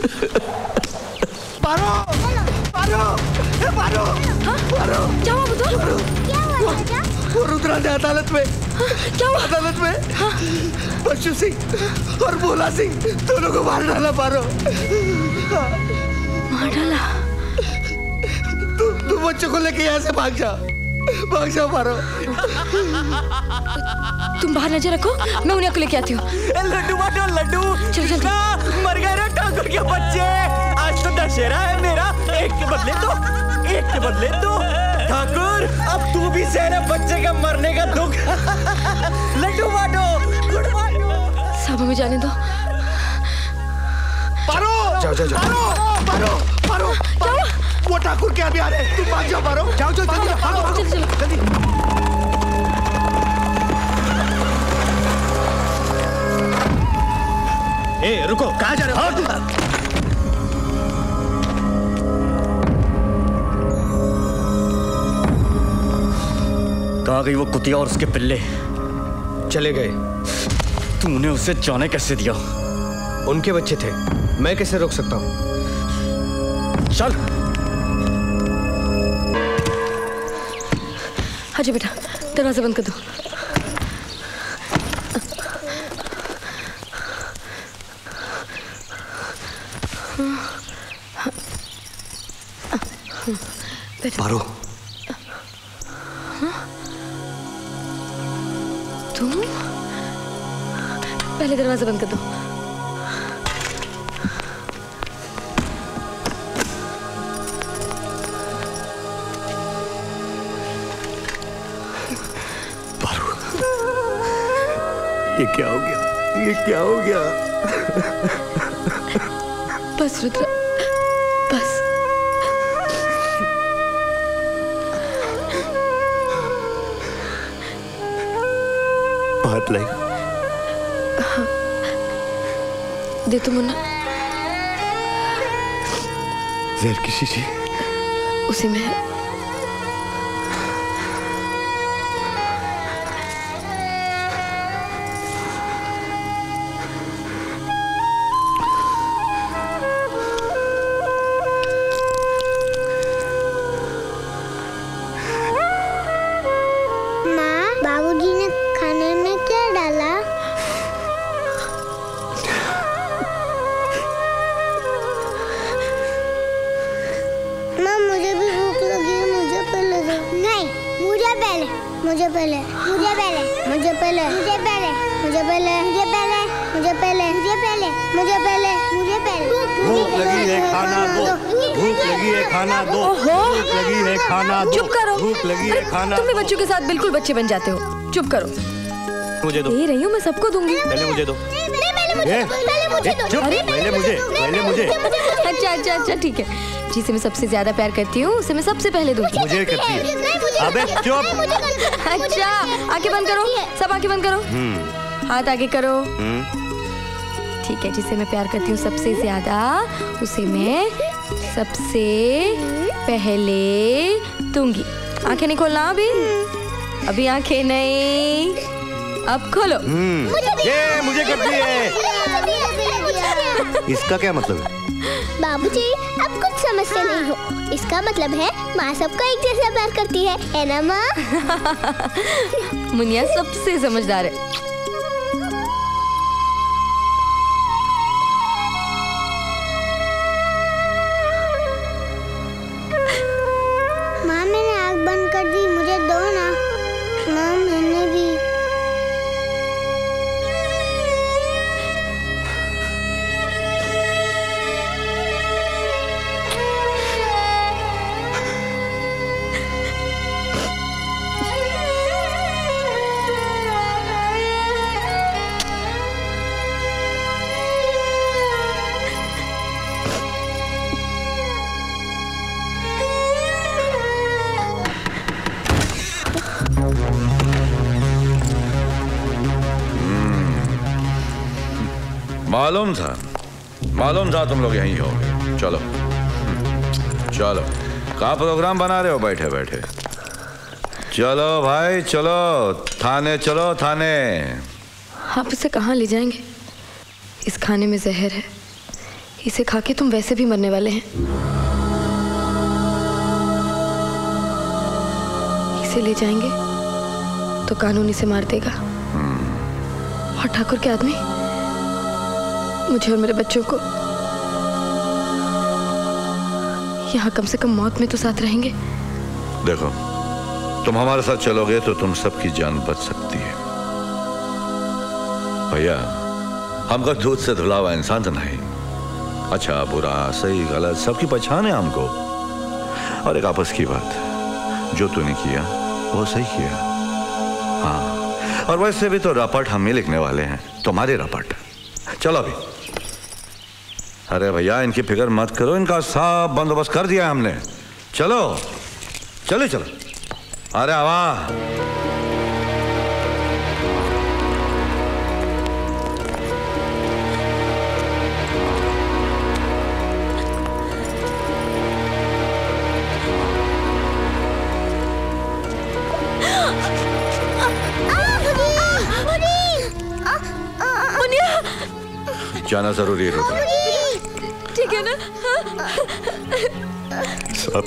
पारो पारो पारो पारो क्या हुआ बुद्धू? क्या हुआ राजा? वो रुद्रा ने अदालत में क्या हुआ? अदालत में बच्चू सिंह और भोला सिंह दोनों को मार डाला। पारो मार डाला? तू बच्चों को लेके यहाँ से भाग जाओ पारो। तुम बाहर नजर रखो, मैं उन्हें को लेके आती हूँ। लड्डू बाटो लड्डू। चल मर गए ना ठाकुर के बच्चे। आज तो दशहरा है मेरा। एक के बदले दो ठाकुर। अब तू भी सहना बच्चे का मरने का दुख। लड्डू बाटो, गुड़ बाटो। सब हमें जाने दो। पारो पारो क्या हुआ? वो ठाकुर के अभी आ रहे हैं। तुम भाग जाओ पारो। जाओ जल्दी। ए रुको, कहाँ जा रहे हो? कहाँ गई वो कुतिया और उसके पिल्ले? चले गए। तूने उसे जाने कैसे दिया? उनके बच्चे थे, मैं कैसे रोक सकता हूँ? चल। आजा बेटा, दरवाजा बंद कर दो। पारो, पहले दरवाजा बंद कर दो। ये क्या हो गया? ये क्या हो गया? बस रुद्र, बस। बात लाई। हाँ। दे तो मुन्ना। जहर की शीशी उसी में है। बच्चों के साथ बिल्कुल बच्चे बन जाते हो। चुप करो। मुझे दो। दे रही हूँ, मैं सबको दूंगी। पहले मुझे दो। पहले मुझे। अच्छा ठीक है। जिसे मैं सबसे ज्यादा प्यार करती हूँ उसे मैं सबसे पहले दूंगी। मुझे करती है। अबे चुप। अच्छा, आंखें बंद करो, सब आंखें बंद करो। हाथ आगे करो। ठीक है, जिसे मैं प्यार करती हूँ सबसे ज्यादा उसे मैं सबसे पहले दूंगी। आंखें नहीं खोलना अभी आंखें नहीं, अब खोलो। ये मुझे करती है। इसका क्या मतलब है? बाबूजी, आप कुछ समझते नहीं हो। इसका मतलब है माँ सबको एक जैसा प्यार करती है ना माँ? मुनिया सबसे समझदार है। माँ मैंने आँख बंद कर दी, मुझे दो ना। माँ मैंने भी। मालूम था तुम लोग यहीं होगे। चलो चलो, क्या प्रोग्राम बना रहे हो बैठे बैठे? चलो भाई चलो, थाने चलो, थाने। आप इसे कहाँ ले जाएंगे? इस खाने में जहर है, इसे खा के तुम वैसे भी मरने वाले हैं। इसे ले जाएंगे तो कानून इसे मार देगा। और ठाकुर के आदमी मुझे और मेरे बच्चों को यहाँ कम से कम मौत में तो साथ रहेंगे। देखो, तुम हमारे साथ चलोगे तो तुम सबकी जान बच सकती है। भैया, हमको दूध से धुला हुआ इंसान तो नहीं। अच्छा बुरा सही गलत सबकी पहचान है हमको। और एक आपस की बात, जो तूने किया वो सही किया। हाँ, और वैसे भी तो रपट हम ही लिखने वाले हैं, तुम्हारे रपट। चलो अभी। अरे भैया, इनकी फिक्र मत करो, इनका सब बंदोबस्त कर दिया हमने। चलो चलो चलो। अरे वाह, जाना जरूरी है रुद्र। ठीक है ना? सब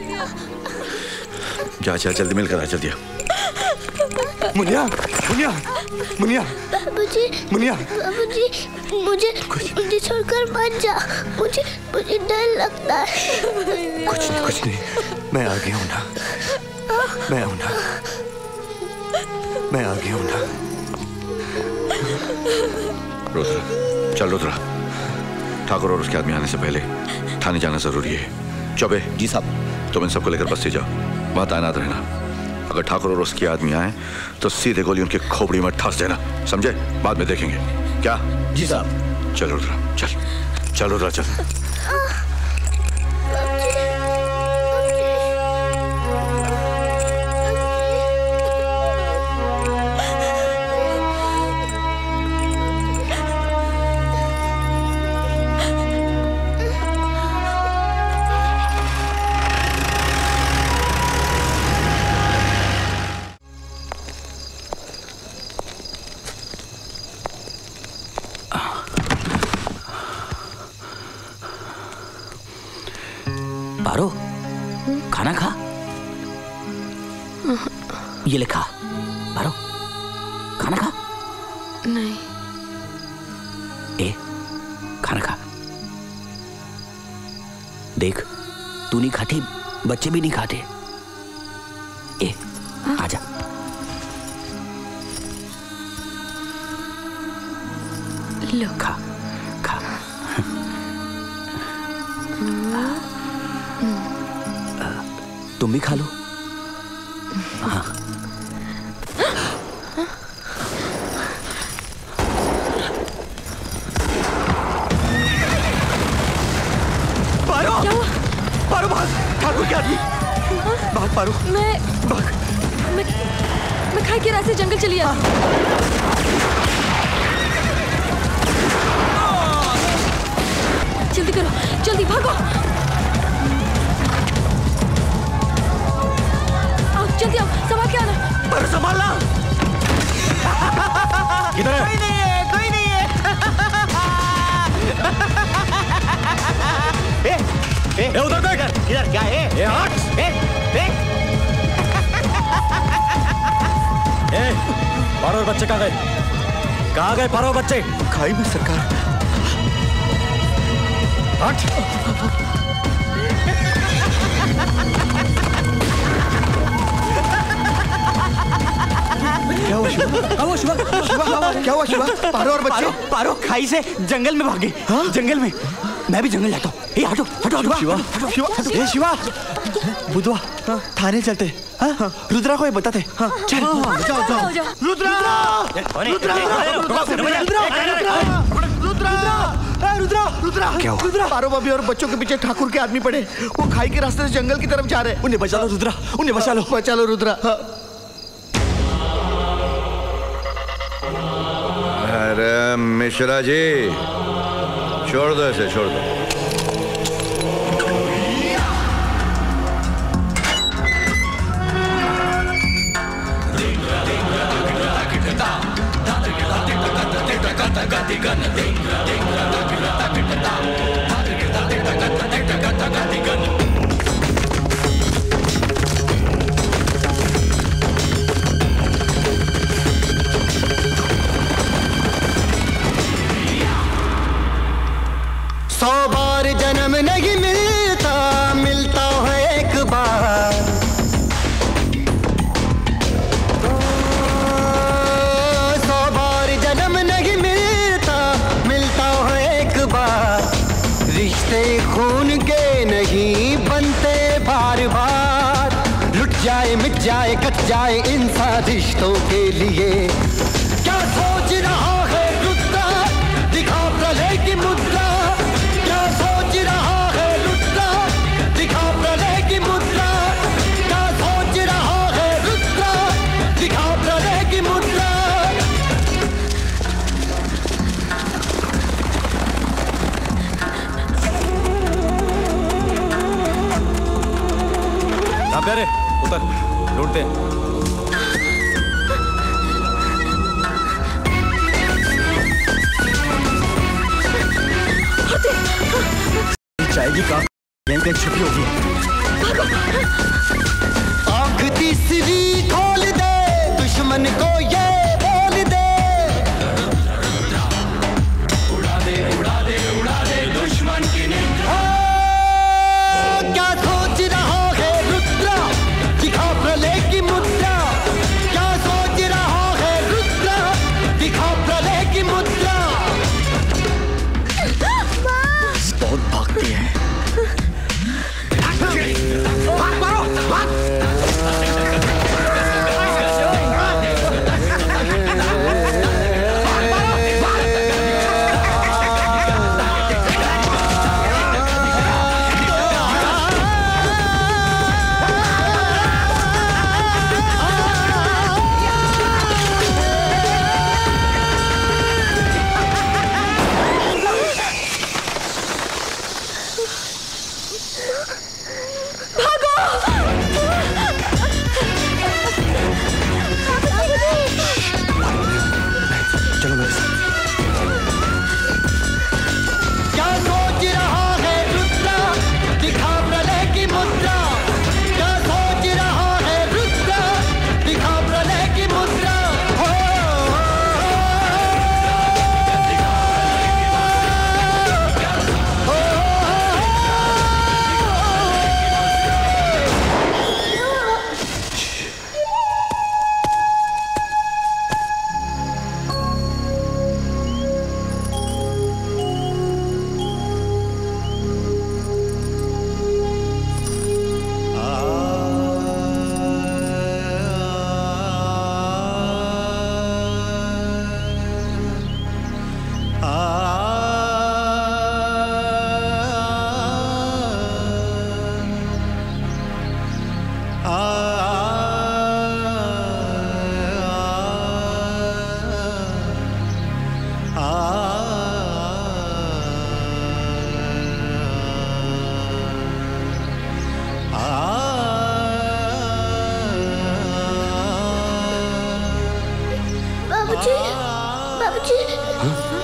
जा जल्दी मिलकर आ, जल्दी। मुनिया मुनिया मुनिया बाबूजी, मुनिया बाबूजी, मुझे छोड़कर मत जा। मुझे डर लगता है। कुछ नहीं, मैं आ गया हूँ ना। मैं हूँ ना, मैं आ गया हूँ ना। रुद्रा, चल रुद्रा, ठाकुर और उसके आदमी आने से पहले थाने जाना जरूरी है। चौबे जी साहब, तुम इन सबको लेकर बस्ती जाओ, वहां तैनात रहना। अगर ठाकुर और उसके आदमी आए तो सीधे गोली उनकी खोपड़ी में ठस देना, समझे? बाद में देखेंगे। क्या? जी साहब। चल रुद्रा, चल रुद्रा, चल। पारो, खाना खा। ये ले खा। पारो, खाना खा। नहीं। ए, खाना खा। देख, तू नहीं खाती, बच्चे भी नहीं खाते। ए, आजा। लो, खा, खा। तुम भी खा लो। हाँ। पारो, पारो भाग, ठाकुर के आदमी। भाग पारो। मैं खाई के रास्ते जंगल चली आ। जल्दी करो, जल्दी भागो। जल्दी आओ, संभाल के आना। पर संभालना। किधर है? कोई नहीं है, कोई नहीं है। ए, उधर देख। इधर क्या है? ए, हट। पारो और बच्चे कहाँ गए? कहाँ गए पारो और बच्चे? खाई में सरकार। हट। क्या हुआ शिवा? क्या हुआ शिवा? पारो और बच्चे? पारो खाई से जंगल में भागे। हाँ? जंगल में। मैं भी जंगल जाता हूँ। ए, हटो, हटो, शिवा, शिवा, ए शिवा, बुधवा, थाने चलते। हाँ? रुद्रा को ये बताते। हाँ, चल। जाओ। रुद्रा, रुद्रा। क्या हुआ? रुद्रा, पारो भाभी और बच्चों के पीछे ठाकुर के आदमी पड़े। वो खाई के रास्ते से जंगल की तरफ जा रहे हैं। उन्हें बचा लो रुद्रा, उन्हें बचा लो। बचा लो रुद्रा। अरे मिश्रा जी, छोड़ दो इसे, छोड़ दो। जन्म नहीं मिलता, मिलता है एक बार। 100 बार जन्म नहीं मिलता, मिलता है एक बार। रिश्ते खून के नहीं बनते बार बार। लुट जाए, मिट जाए, कट जाए इंसान रिश्तों के लिए। क्या सोच रहा है रुद्रा, दिखा प्रलय की मुद्रा। प्यारे उतर, ढूंढते हैं। जाएगी कहाँ? यहीं पे छुपी होगी। आँख तीसरी खोल दे, दुश्मन को ये बोल दे। उड़ा दे, उड़ा दे, उड़ा दे दुश्मन की निंदा। क्या सोच रहा है रुद्रा, दिखा प्रलय की मुद्रा।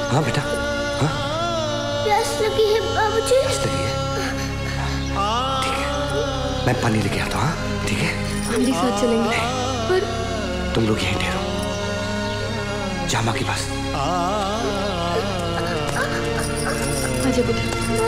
हाँ बेटा, हाँ प्यास लगी है बाबूजी। प्यास लगी है, ठीक है, मैं पानी लेके आता हूँ। हाँ ठीक है, हम भी साथ चलेंगे, पर तुम लोग यहीं ठहरो, जामा के पास। आजा बेटा।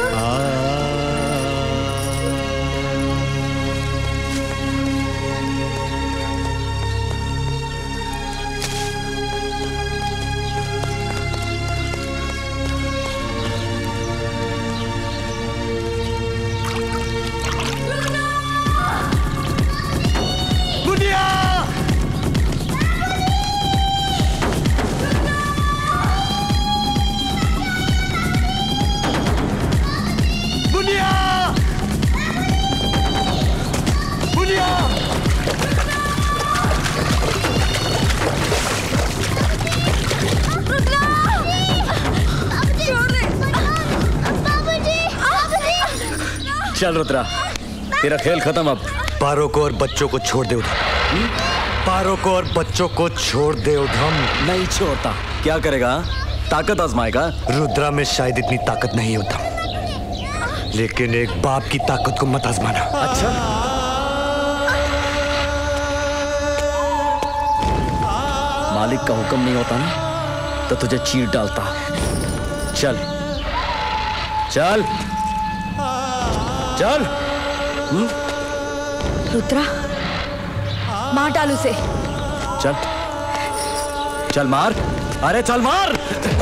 चल रुद्रा, तेरा खेल खत्म अब। पारो को और बच्चों को छोड़ दे उधम। पारो को और बच्चों को छोड़ दे उधम। नहीं छोड़ता। क्या करेगा? ताकत आजमाएगा? रुद्रा में शायद इतनी ताकत नहीं होता, लेकिन एक बाप की ताकत को मत आजमाना। अच्छा, मालिक का हुक्म नहीं होता ना तो तुझे चीर डालता। चल चल चल। रुद्रा, मार डाल उसे। चल चल मार, अरे चल मार।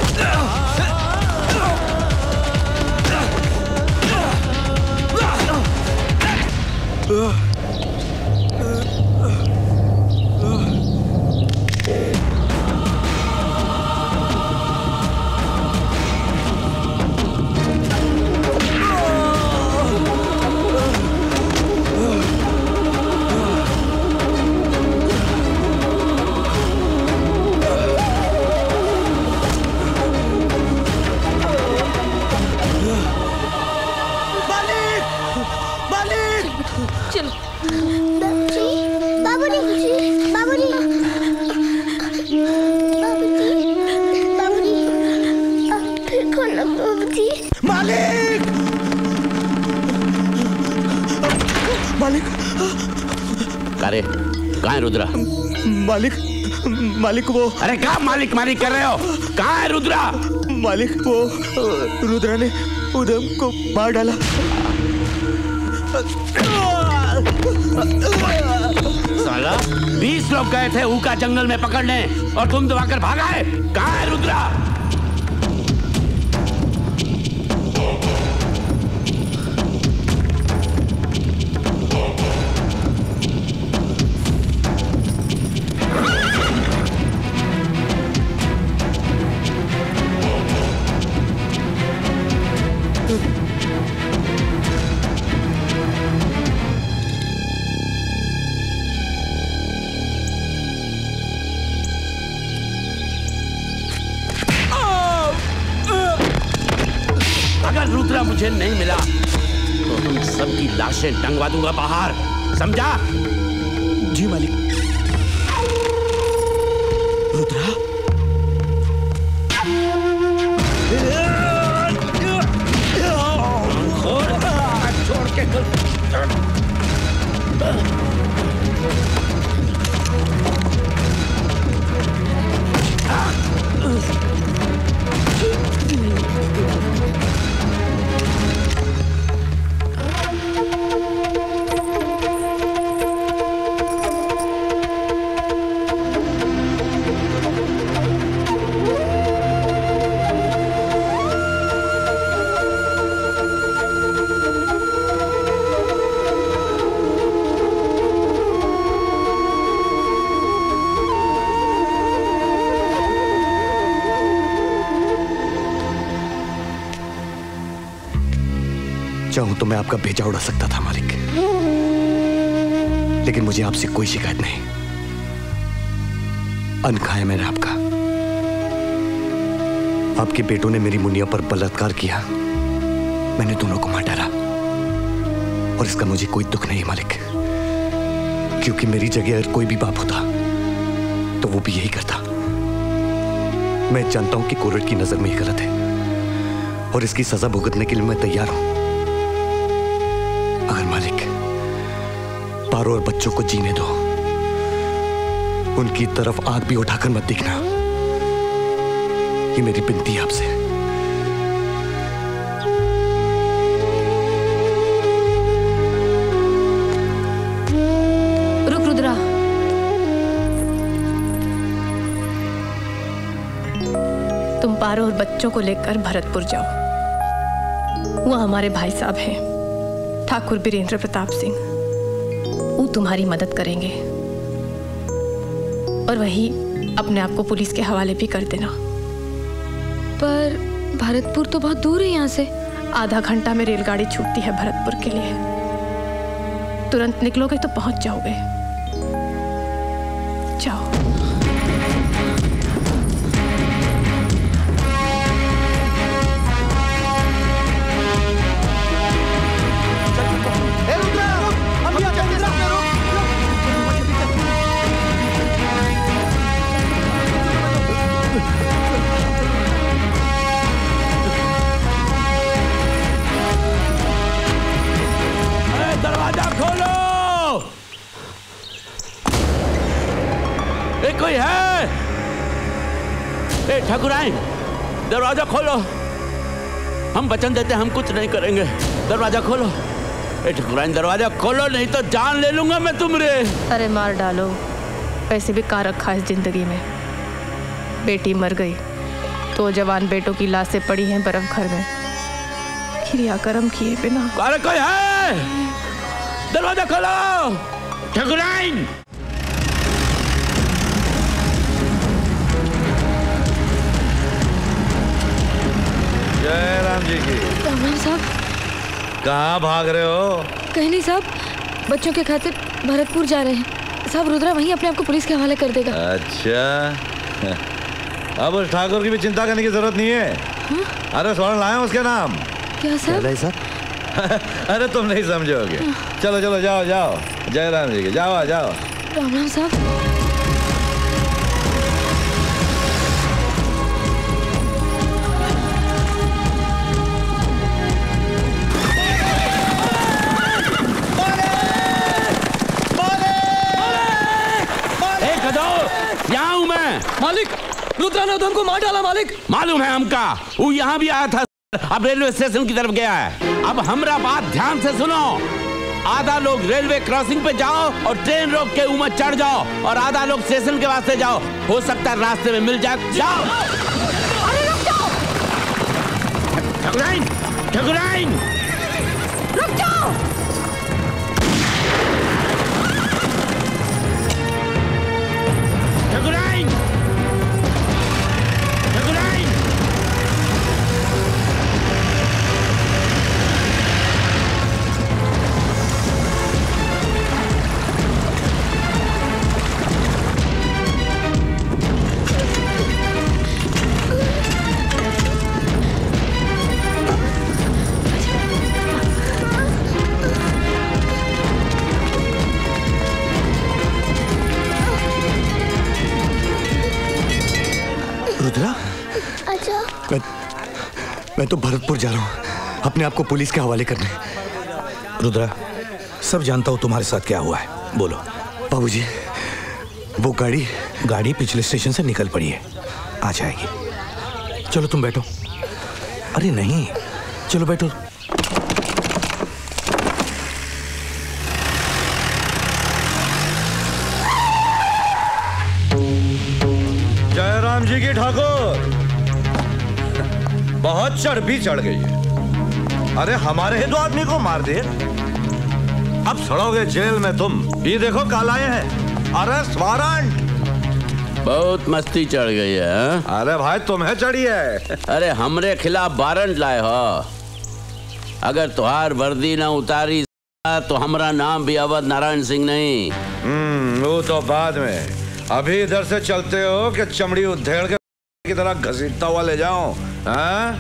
अरे कहाँ है रुद्रा? मालिक, मालिक वो। अरे क्या मालिक मालिक कर रहे हो? कहाँ है रुद्रा? मालिक वो रुद्रा ने उधम को मार डाला। साला 20 लोग गए थे ऊका जंगल में पकड़ने और तुम दबाकर भागा है। कहाँ है रुद्रा? रुद्रा मुझे नहीं मिला तो तुम सबकी लाशें टंगवा दूंगा बाहर, समझा? जी मालिक। रुद्रा, छोड़ के चाहूं तो मैं आपका भेजा उड़ा सकता था मालिक, लेकिन मुझे आपसे कोई शिकायत नहीं। अन्न खाया मैंने आपका। आपके बेटों ने मेरी मुनिया पर बलात्कार किया, मैंने दोनों को मार डाला और इसका मुझे कोई दुख नहीं है मालिक, क्योंकि मेरी जगह अगर कोई भी बाप होता तो वो भी यही करता। मैं जानता हूं कि कोर्ट की नजर में ही गलत है और इसकी सजा भुगतने के लिए मैं तैयार हूं। अगर मालिक पारो और बच्चों को जीने दो, उनकी तरफ आंख भी उठाकर मत देखना। ये मेरी विनती है आपसे। रुक रुद्रा, तुम पारो और बच्चों को लेकर भरतपुर जाओ। वो हमारे भाई साहब हैं, ठाकुर वीरेंद्र प्रताप सिंह। वो तुम्हारी मदद करेंगे और वही अपने आप को पुलिस के हवाले भी कर देना। पर भरतपुर तो बहुत दूर है यहाँ से। आधा घंटा में रेलगाड़ी छूटती है भरतपुर के लिए। तुरंत निकलोगे तो पहुंच जाओगे। जाओ। कोई है? ए ठाकुराइन, दरवाजा खोलो। हम वचन देते हम कुछ नहीं करेंगे। दरवाजा खोलो। ए ठाकुराइन, दरवाजा खोलो, नहीं तो जान ले लूंगा मैं तुमरे। अरे मार डालो, वैसे भी का रखा है जिंदगी में। बेटी मर गई तो जवान बेटों की लाशें पड़ी हैं बर्फ घर में, क्रियाकर्म किए बिना। अरे कोई है? दरवाजा खोलो। ठाकुराइन, जय राम जी की। राम साहब, कहाँ भाग रहे हो? कहीं नहीं साहब, बच्चों के खातिर भरतपुर जा रहे हैं साहब। रुद्रा वहीं अपने आप को पुलिस के हवाले कर देगा। अच्छा, अब उस ठाकुर की भी चिंता करने की जरूरत नहीं है। हा? अरे स्वर्ण लाए उसके नाम। क्या सर? अरे तुम नहीं समझोगे। चलो चलो, जाओ जाओ। जय राम जी की। जाओ जाओ। राम राम साहब। यहाँ हूँ मैं। मालिक, रुद्रा ने हमको मार डाला मालिक। मालूम है हमका, वो यहाँ भी आया था, अब रेलवे स्टेशन की तरफ गया है। अब हमरा बात ध्यान से सुनो। आधा लोग रेलवे क्रॉसिंग पे जाओ और ट्रेन रोक के ऊपर चढ़ जाओ, और आधा लोग स्टेशन के वास्ते जाओ। हो सकता है रास्ते में मिल जाए। जाओ। ठाकुराइन, ठाकुराइन, रुक जाओ। ठाकुराइन, ठाकुराइन। रुद्रा, अच्छा। मैं तो भरतपुर जा रहा हूँ अपने आप को पुलिस के हवाले करने। रुद्रा, सब जानता हूँ तुम्हारे साथ क्या हुआ है। बोलो। बाबूजी, वो गाड़ी पिछले स्टेशन से निकल पड़ी है, आ जाएगी। चलो तुम बैठो। अरे नहीं, चलो बैठो। जय राम जी की ठाकुर। बहुत चढ़ गई है। अरे हमारे ही दो आदमी को मार दिए, अब सड़ोगे जेल में तुम। ये देखो कालाए हैं, अरेस्ट वारंट। बहुत मस्ती चढ़ गई है। अरे भाई तुम्हें चढ़ी है। अरे हमरे खिलाफ वारंट लाए हो। अगर तुहार वर्दी ना उतारी तो हमारा नाम भी अवध नारायण सिंह नहीं। वो तो बाद में। अभी इधर से चलते हो कि चमड़ी उधेड़ के की तरह घसीटता हुआ ले जाऊं? हाँ?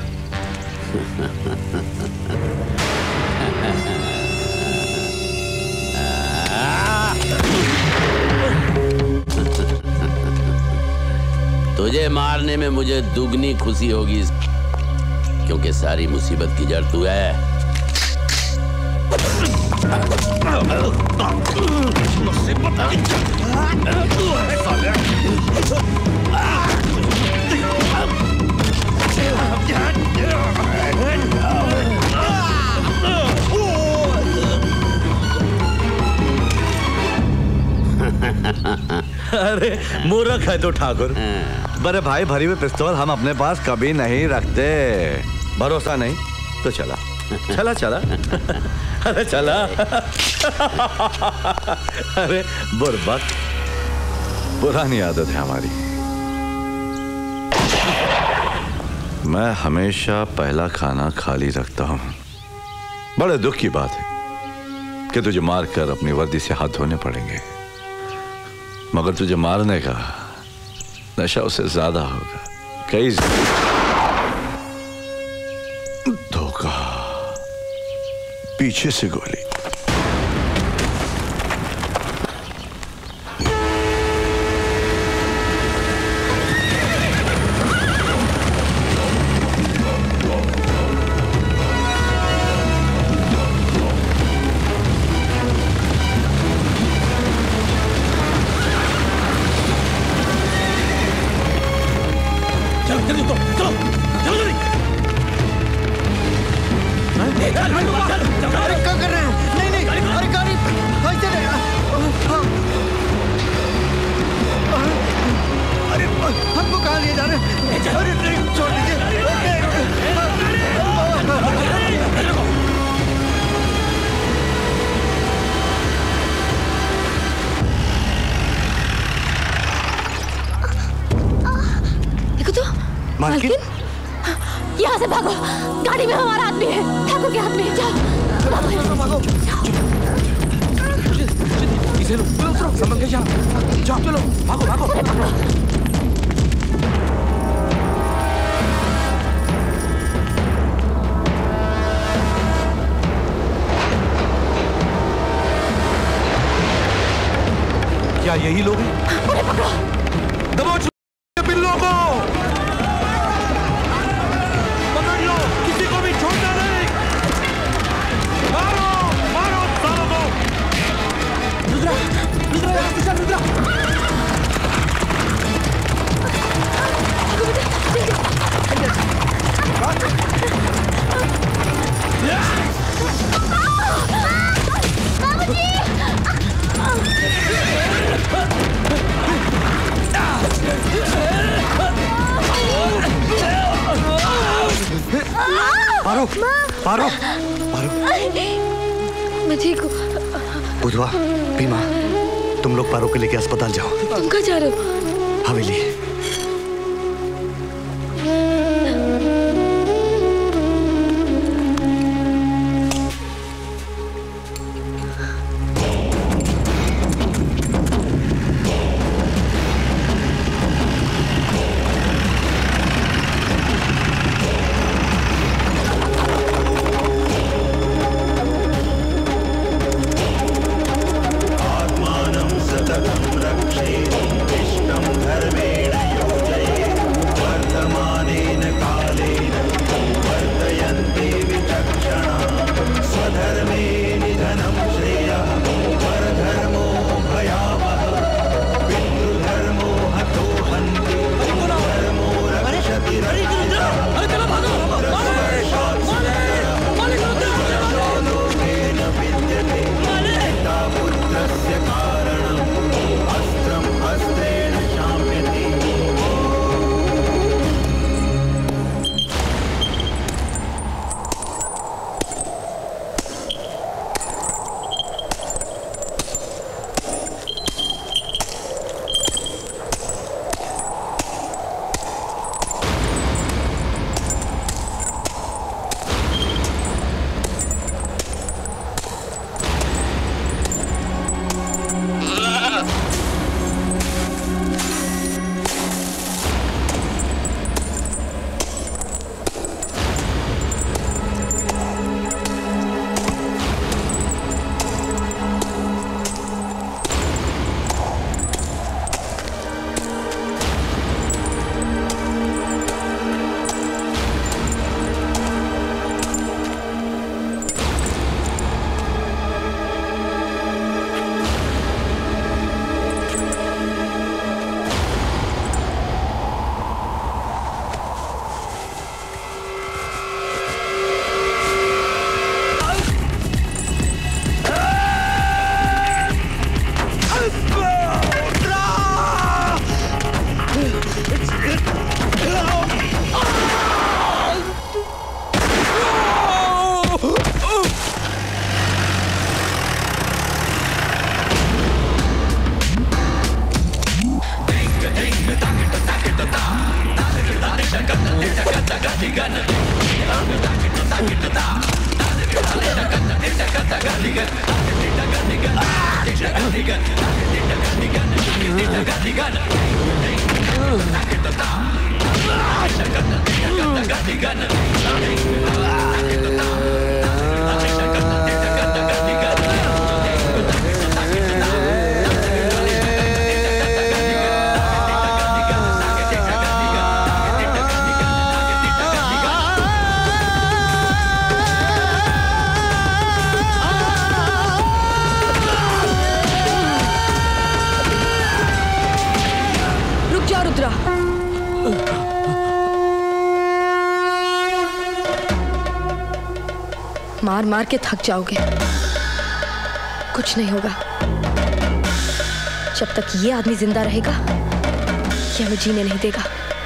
तुझे मारने में मुझे दुगनी खुशी होगी, क्योंकि सारी मुसीबत की जड़ तू है। अरे मूर्ख है तो ठाकुर। बड़े भाई भरी हुई पिस्तौल हम अपने पास कभी नहीं रखते। भरोसा नहीं तो चला चला चला। अरे चला। अरे बुर्बक, पुरानी आदत है हमारी। मैं हमेशा पहला खाना खाली रखता हूं। बड़े दुख की बात है कि तुझे मारकर अपनी वर्दी से हाथ धोने पड़ेंगे, मगर तुझे मारने का नशा उससे ज्यादा होगा। कई धोखा, पीछे से गोली। यहाँ से भागो, गाड़ी में हमारा आदमी है, ठाकुर के हाथ में। जाओ भागो। इसे लो, संभल के जाओ, चलो भागो भागो। क्या यही लोग हैं? दबोच बिल्लों को, पकड़ लो, किसी को भी छोड़ना नहीं। मारो मारो सालों को। रुद्रा, रुद्रा यहाँ से चल, रुद्रा। पारो, पारो, पारो। मैं ठीक हूँ। बुधवा, भीमा, तुम लोग पारो के लेके अस्पताल जाओ। तुम कहाँ जा रहे हो? हवेली। आत्मानं सततं रक्षेति विष्णुं धर्मेण मार मार के थक जाओगे, कुछ नहीं होगा। जब तक ये आदमी जिंदा रहेगा ये हमें जीने नहीं देगा।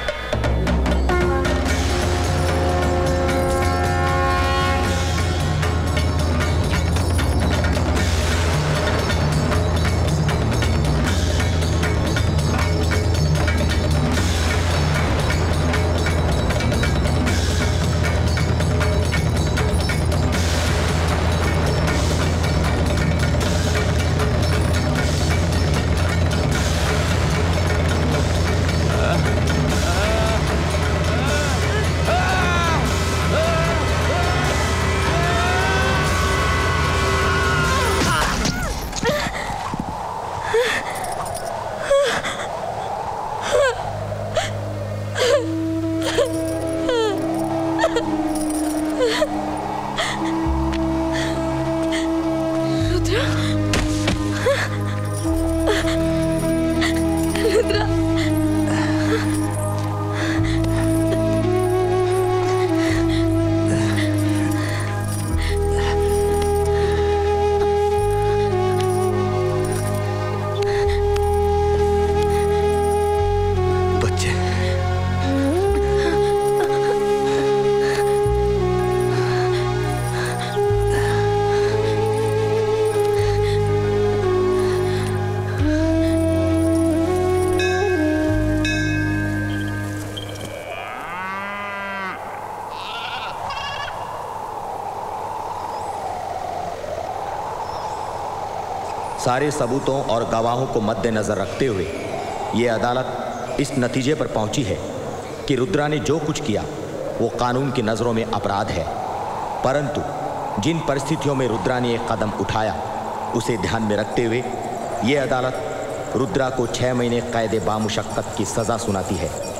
सारे सबूतों और गवाहों को मद्देनजर रखते हुए ये अदालत इस नतीजे पर पहुंची है कि रुद्रा ने जो कुछ किया वो कानून की नज़रों में अपराध है, परंतु जिन परिस्थितियों में रुद्रा ने एक कदम उठाया उसे ध्यान में रखते हुए ये अदालत रुद्रा को 6 महीने कैद बामुशक्कत की सज़ा सुनाती है।